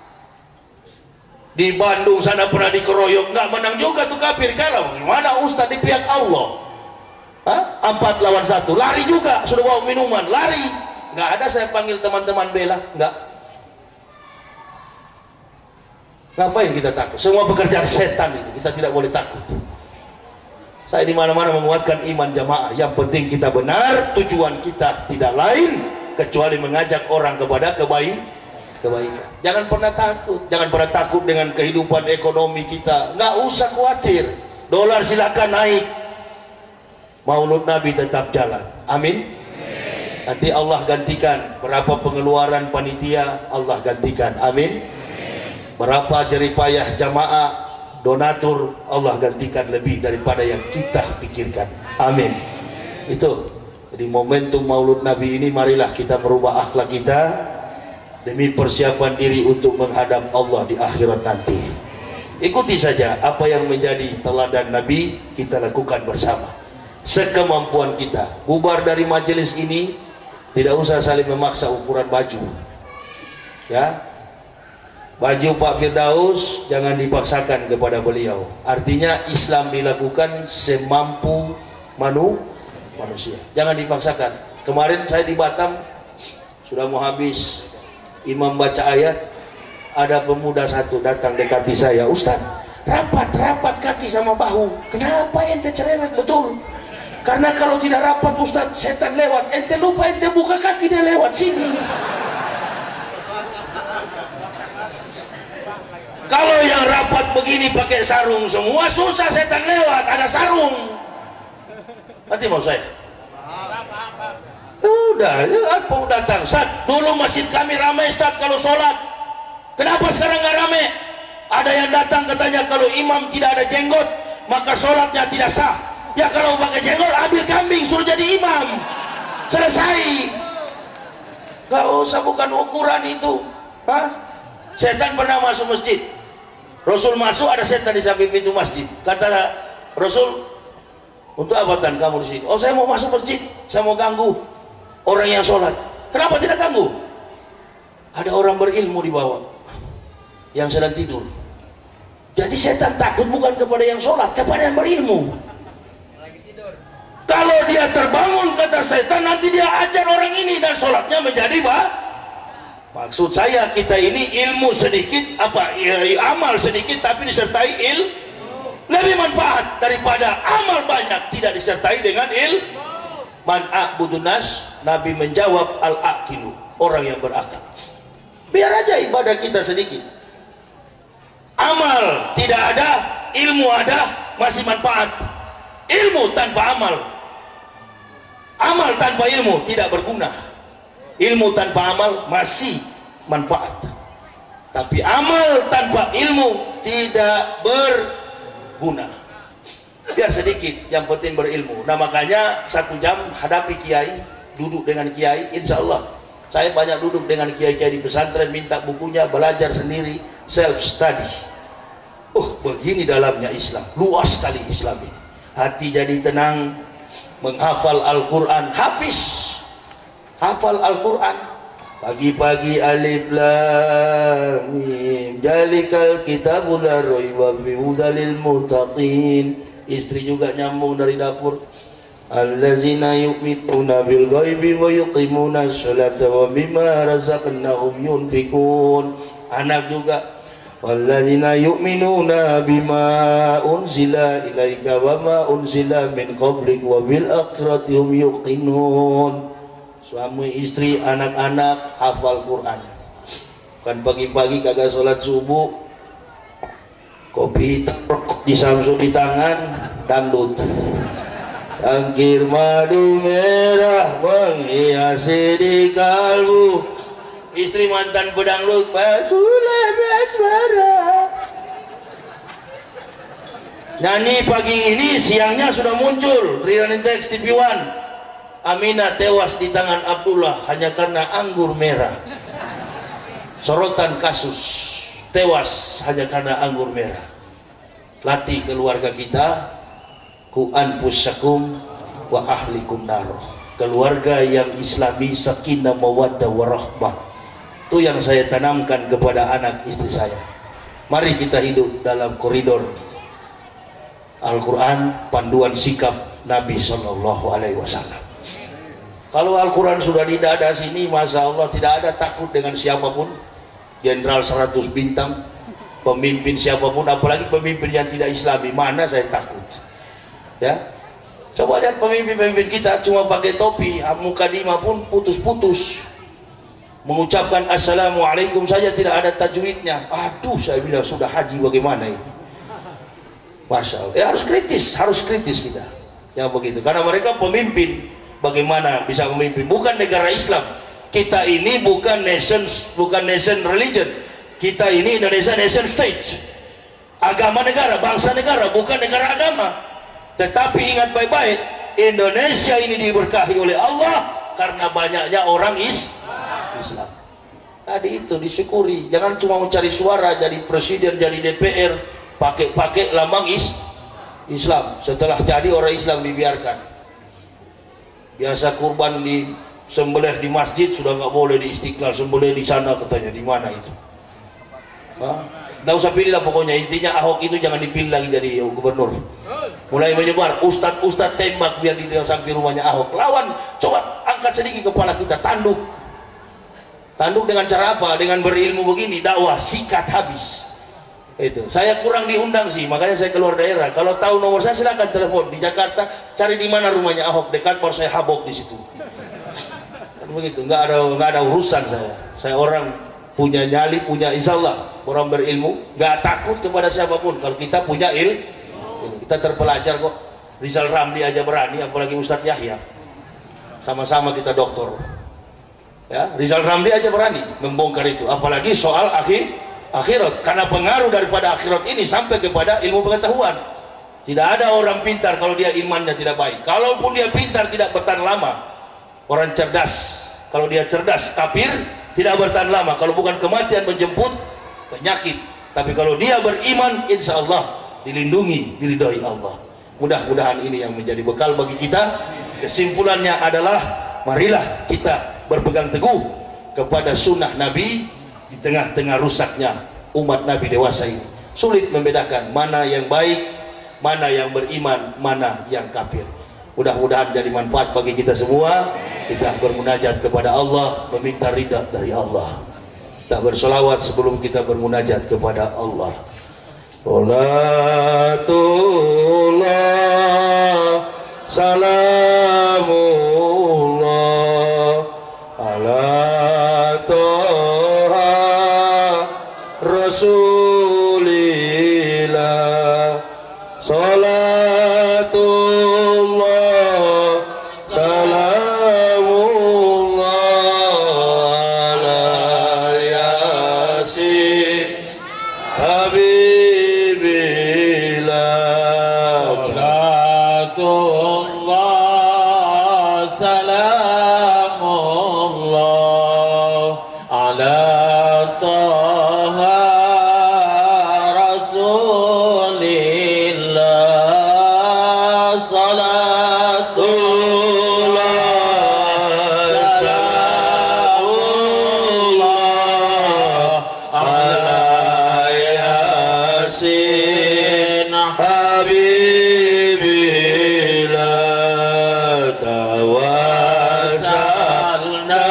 Di Bandung sana pernah dikeroyok, nggak menang juga tuh kafir. Kalau gimana ustadz di pihak Allah? 4 lawan 1, lari juga, sudah bawa minuman, lari. Nggak ada saya panggil teman-teman bela, nggak. Ngapain kita takut? Semua pekerjaan setan itu, kita tidak boleh takut. Saya di mana-mana menguatkan iman jamaah. Yang penting kita benar, tujuan kita tidak lain kecuali mengajak orang kepada kebaikan. Jangan pernah takut dengan kehidupan ekonomi kita. Nggak usah khawatir. Dolar silakan naik, Maulud Nabi tetap jalan. Amin. Nanti Allah gantikan. Berapa pengeluaran panitia, Allah gantikan. Amin. Berapa jeripayah jamaah, donatur, Allah gantikan lebih daripada yang kita pikirkan. Amin. Itu. Jadi momentum Maulud Nabi ini, marilah kita merubah akhlak kita demi persiapan diri untuk menghadap Allah di akhirat nanti. Ikuti saja apa yang menjadi teladan Nabi, kita lakukan bersama sekemampuan kita. Bubar dari majelis ini, tidak usah saling memaksa ukuran baju. Ya, baju Pak Firdaus jangan dipaksakan kepada beliau. Artinya Islam dilakukan semampu manusia, jangan dipaksakan. Kemarin saya di Batam, sudah mau habis imam baca ayat, ada pemuda satu datang dekati saya, Ustaz, rapat kaki sama bahu. Kenapa ente cerewet? Betul, karena kalau tidak rapat Ustaz, setan lewat. Ente lupa, ente buka kaki, dia lewat sini. Kalau yang rapat begini pakai sarung semua, susah setan lewat, ada sarung. Nanti mau saya? Udah, apa datang? Ustaz, dulu masjid kami ramai Ustaz kalau sholat. Kenapa sekarang nggak ramai? Ada yang datang katanya kalau imam tidak ada jenggot, maka sholatnya tidak sah. Ya kalau pakai jenggot, ambil kambing, suruh jadi imam. Selesai. Gak usah, bukan ukuran itu. Hah? Setan pernah masuk masjid. Rasul masuk, ada setan di samping pintu masjid. Kata Rasul, untuk apa Tan kamu di sini? Oh, saya mau masuk masjid, saya mau ganggu orang yang sholat. Kenapa tidak ganggu? Ada orang berilmu di bawah yang sedang tidur. Jadi setan takut bukan kepada yang sholat, kepada yang berilmu. Kalau dia terbangun, kata setan, nanti dia ajar orang ini dan sholatnya menjadi maksud saya, kita ini ilmu sedikit, amal sedikit tapi disertai lebih manfaat daripada amal banyak tidak disertai dengan man a'budun nas. Nabi menjawab al-aqilu, orang yang berakal. Biar aja ibadah kita sedikit, amal tidak ada, ilmu ada, masih manfaat. Ilmu tanpa amal, amal tanpa ilmu tidak berguna. Ilmu tanpa amal masih manfaat, tapi amal tanpa ilmu tidak berguna. Biar sedikit, yang penting berilmu. Nah makanya 1 jam hadapi kiai, duduk dengan kiai, insya Allah. Saya banyak duduk dengan kiai-kiai di pesantren, minta bukunya, belajar sendiri, self study. Begini dalamnya Islam, luas sekali Islam ini. Hati jadi tenang, menghafal Al-Quran, hafal Al-Quran. Pagi-pagi alif lam mim, zalikal kitabul la raiba fihi hudal lil muttaqin. Istri juga nyambung dari dapur. Allazina yu'minuna bil ghaibi wa yuqimuna sholata wa mimma razaqnahum yunfikun. Anak juga walladzina yu'minuna bima unzila ilaika wa ma unzila min qablik wa bil akhirati hum yuqinun. Suami istri, anak-anak hafal Quran. Kan pagi-pagi kagak sholat subuh, kopi hitam di Samsu di tangan, dangdut. Angkir madu merah menghiasi di kalbu. Istri mantan pedangdut, batulah basmara. Nyanyi pagi ini, siangnya sudah muncul Running Text TV One. Aminah tewas di tangan Abdullah hanya karena anggur merah. Sorotan kasus, tewas hanya karena anggur merah. Latih keluarga kita, ku anfusakum wa ahlikum naroh. Keluarga yang islami, sakinah mawaddah warahmah. Itu yang saya tanamkan kepada anak istri saya. Mari kita hidup dalam koridor Al-Quran, panduan sikap Nabi SAW. Kalau Al-Quran sudah di dada sini, Masya Allah, tidak ada takut dengan siapapun. Jenderal 100 bintang, pemimpin siapapun, apalagi pemimpin yang tidak Islami, mana saya takut. Ya, coba lihat pemimpin-pemimpin kita cuma pakai topi, mukadimah pun putus-putus, mengucapkan assalamualaikum saja tidak ada tajwidnya. Aduh, saya bilang sudah haji bagaimana ini? Masya Allah, ya harus kritis kita. Ya begitu, karena mereka pemimpin. Bagaimana bisa memimpin? Bukan negara Islam. Kita ini bukan nation religion. Kita ini Indonesia nation state. Agama negara, bangsa negara, bukan negara agama. Tetapi ingat baik-baik, Indonesia ini diberkahi oleh Allah karena banyaknya orang Islam. Tadi itu disyukuri. Jangan cuma mencari suara jadi presiden, jadi DPR, pakai lambang Islam. Setelah jadi orang Islam dibiarkan. Biasa kurban di sembelih di masjid sudah nggak boleh di Istiqlal, sembelih di sana katanya. Di mana itu? Nggak usah pilih lah pokoknya. Intinya Ahok itu jangan dipilih lagi jadi gubernur. Mulai menyebar, ustadz tembak biar di samping rumahnya Ahok. Lawan, coba angkat sedikit kepala kita, tanduk dengan cara apa? Dengan berilmu begini, dakwah sikat habis. Itu saya kurang diundang sih, makanya saya keluar daerah. Kalau tahu nomor saya silakan telepon di Jakarta, cari di mana rumahnya Ahok, dekat baru saya habok di situ. Kan begitu, nggak ada urusan saya. Saya orang punya nyali, punya insya Allah orang berilmu, nggak takut kepada siapapun. Kalau kita punya ilmu, kita terpelajar kok. Rizal Ramli aja berani, apalagi Ustadz Yahya. Sama-sama kita doktor. Ya, Rizal Ramli aja berani membongkar itu, apalagi soal akhirat, karena pengaruh daripada akhirat ini sampai kepada ilmu pengetahuan. Tidak ada orang pintar kalau dia imannya tidak baik. Kalaupun dia pintar tidak bertahan lama. Orang cerdas, kalau dia cerdas kafir tidak bertahan lama. Kalau bukan kematian menjemput penyakit. Tapi kalau dia beriman, insya Allah dilindungi, diridhoi Allah. Mudah-mudahan ini yang menjadi bekal bagi kita. Kesimpulannya adalah, marilah kita berpegang teguh kepada sunnah Nabi di tengah-tengah rusaknya umat Nabi dewasa ini. Sulit membedakan mana yang baik, mana yang beriman, mana yang kafir. Mudah-mudahan jadi manfaat bagi kita semua. Kita bermunajat kepada Allah, meminta ridha dari Allah. Kita bersolawat sebelum kita bermunajat kepada Allah. Salatullah salamullah ala toha rasulillah. Salatullah salamullah habibillah. Salatullah salamullah ala taha rasulillah. Salatullah salamullah ala yasin habibillah. Tawassalna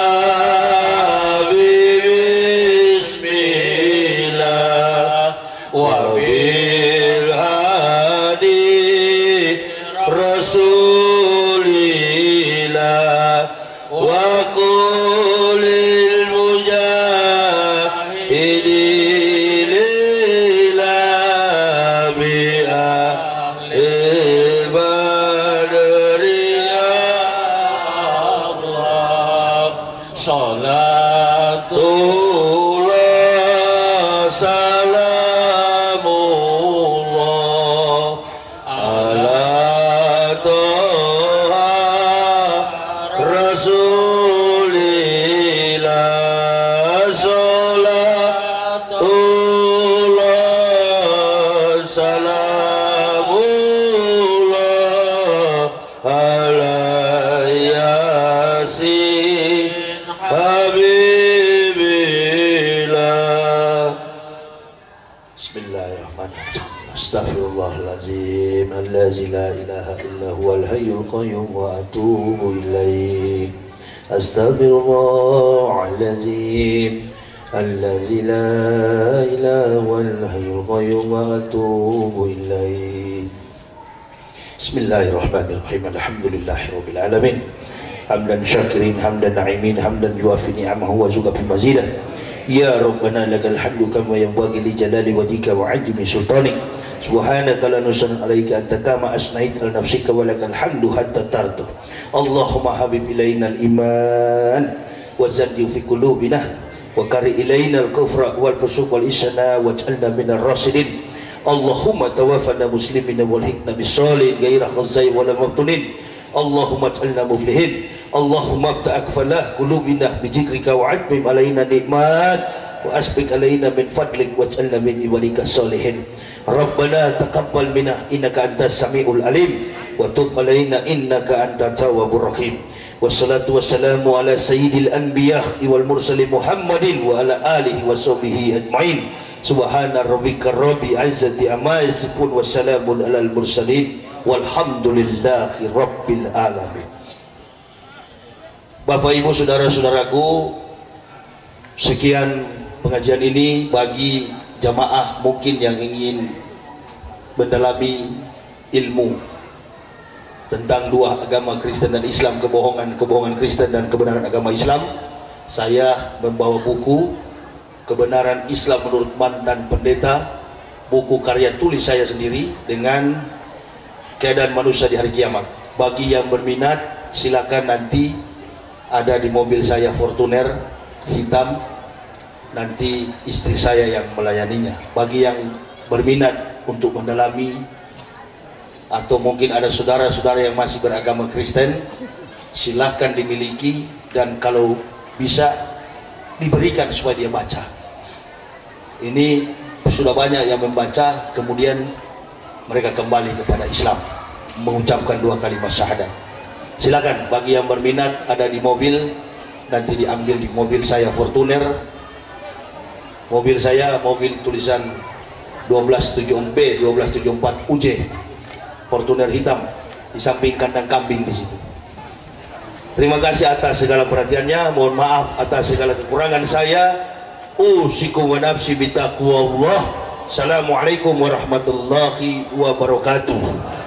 bismillah wa bil hadi rasulillah wa qulil mujahidin lillah bi ahlil badri ya Allah. Salatullah salamullah ala toha rasulillah. Salatullah salamullah ala yasin habibillah. Bismillahirrahmanirrahim. Astaghfirullahaladzim allazi la ilaha illa huwal hayyul qayyum wa atubu ilaih. Astaghfirullahaladzim allazi la ilaha wal hayyul qayyum wa atubu ilaih. Bismillahirrahmanirrahim. Alhamdulillahirabbil alamin. Hamdan syakirin, hamdan na'imin, hamdan yuafi ni'amahu wa zuka bimazidah. Ya Rabbana lakal hamdu kama yanbaghi li jalali wajhika wa 'azimi sultanik. Subhanaka la nusanna 'alaika anta kama asnait al nafsika wa lakal hamdu hatta tarda. Allahumma habib ilaina al iman wa zaddi fi qulubina wa kari ilaina al kufra wal fusuq wal isyan waj'alna minar rasidin. Allahumma tawaffana muslimina wal hikna bis salihin ghaira khazzai wala maftunin. Allahumma ij'alna muflihin. Allahumma ta'akfalah qulubina bijikrika wa atmim alaina nikmat wa asbik alaina min fadlik waj'alna min ibadika salihin. Rabbana taqabbal minna innaka antas samiul alim wa tub alaina innaka antat tawwabur rahim. Wassalatu wassalamu ala sayyidil anbiya'i wal mursalin Muhammadin wa ala alihi wa sahbihi ajma'in. Subhana rabbika rabbil izzati amma yasifun wassalamun alal mursalin walhamdulillahi rabbil alamin. Bapak Ibu saudara-saudaraku, sekian pengajian ini bagi jamaah mungkin yang ingin mendalami ilmu tentang dua agama Kristen dan Islam, kebohongan Kristen dan kebenaran agama Islam. Saya membawa buku Kebenaran Islam Menurut Mantan Pendeta, buku karya tulis saya sendiri dengan keadaan manusia di hari kiamat. Bagi yang berminat silakan, nanti ada di mobil saya Fortuner hitam, nanti istri saya yang melayaninya. Bagi yang berminat untuk mendalami, atau mungkin ada saudara-saudara yang masih beragama Kristen, silahkan dimiliki, dan kalau bisa diberikan supaya dia baca. Ini sudah banyak yang membaca, kemudian mereka kembali kepada Islam, mengucapkan dua kalimat syahadat. Silakan, bagi yang berminat ada di mobil, nanti diambil di mobil saya Fortuner. Mobil saya mobil tulisan 1274B, 1274 UJ, Fortuner hitam, di samping kandang kambing di situ. Terima kasih atas segala perhatiannya. Mohon maaf atas segala kekurangan saya. Usikum wa nafsi bitaqwallah. Assalamualaikum warahmatullahi wabarakatuh.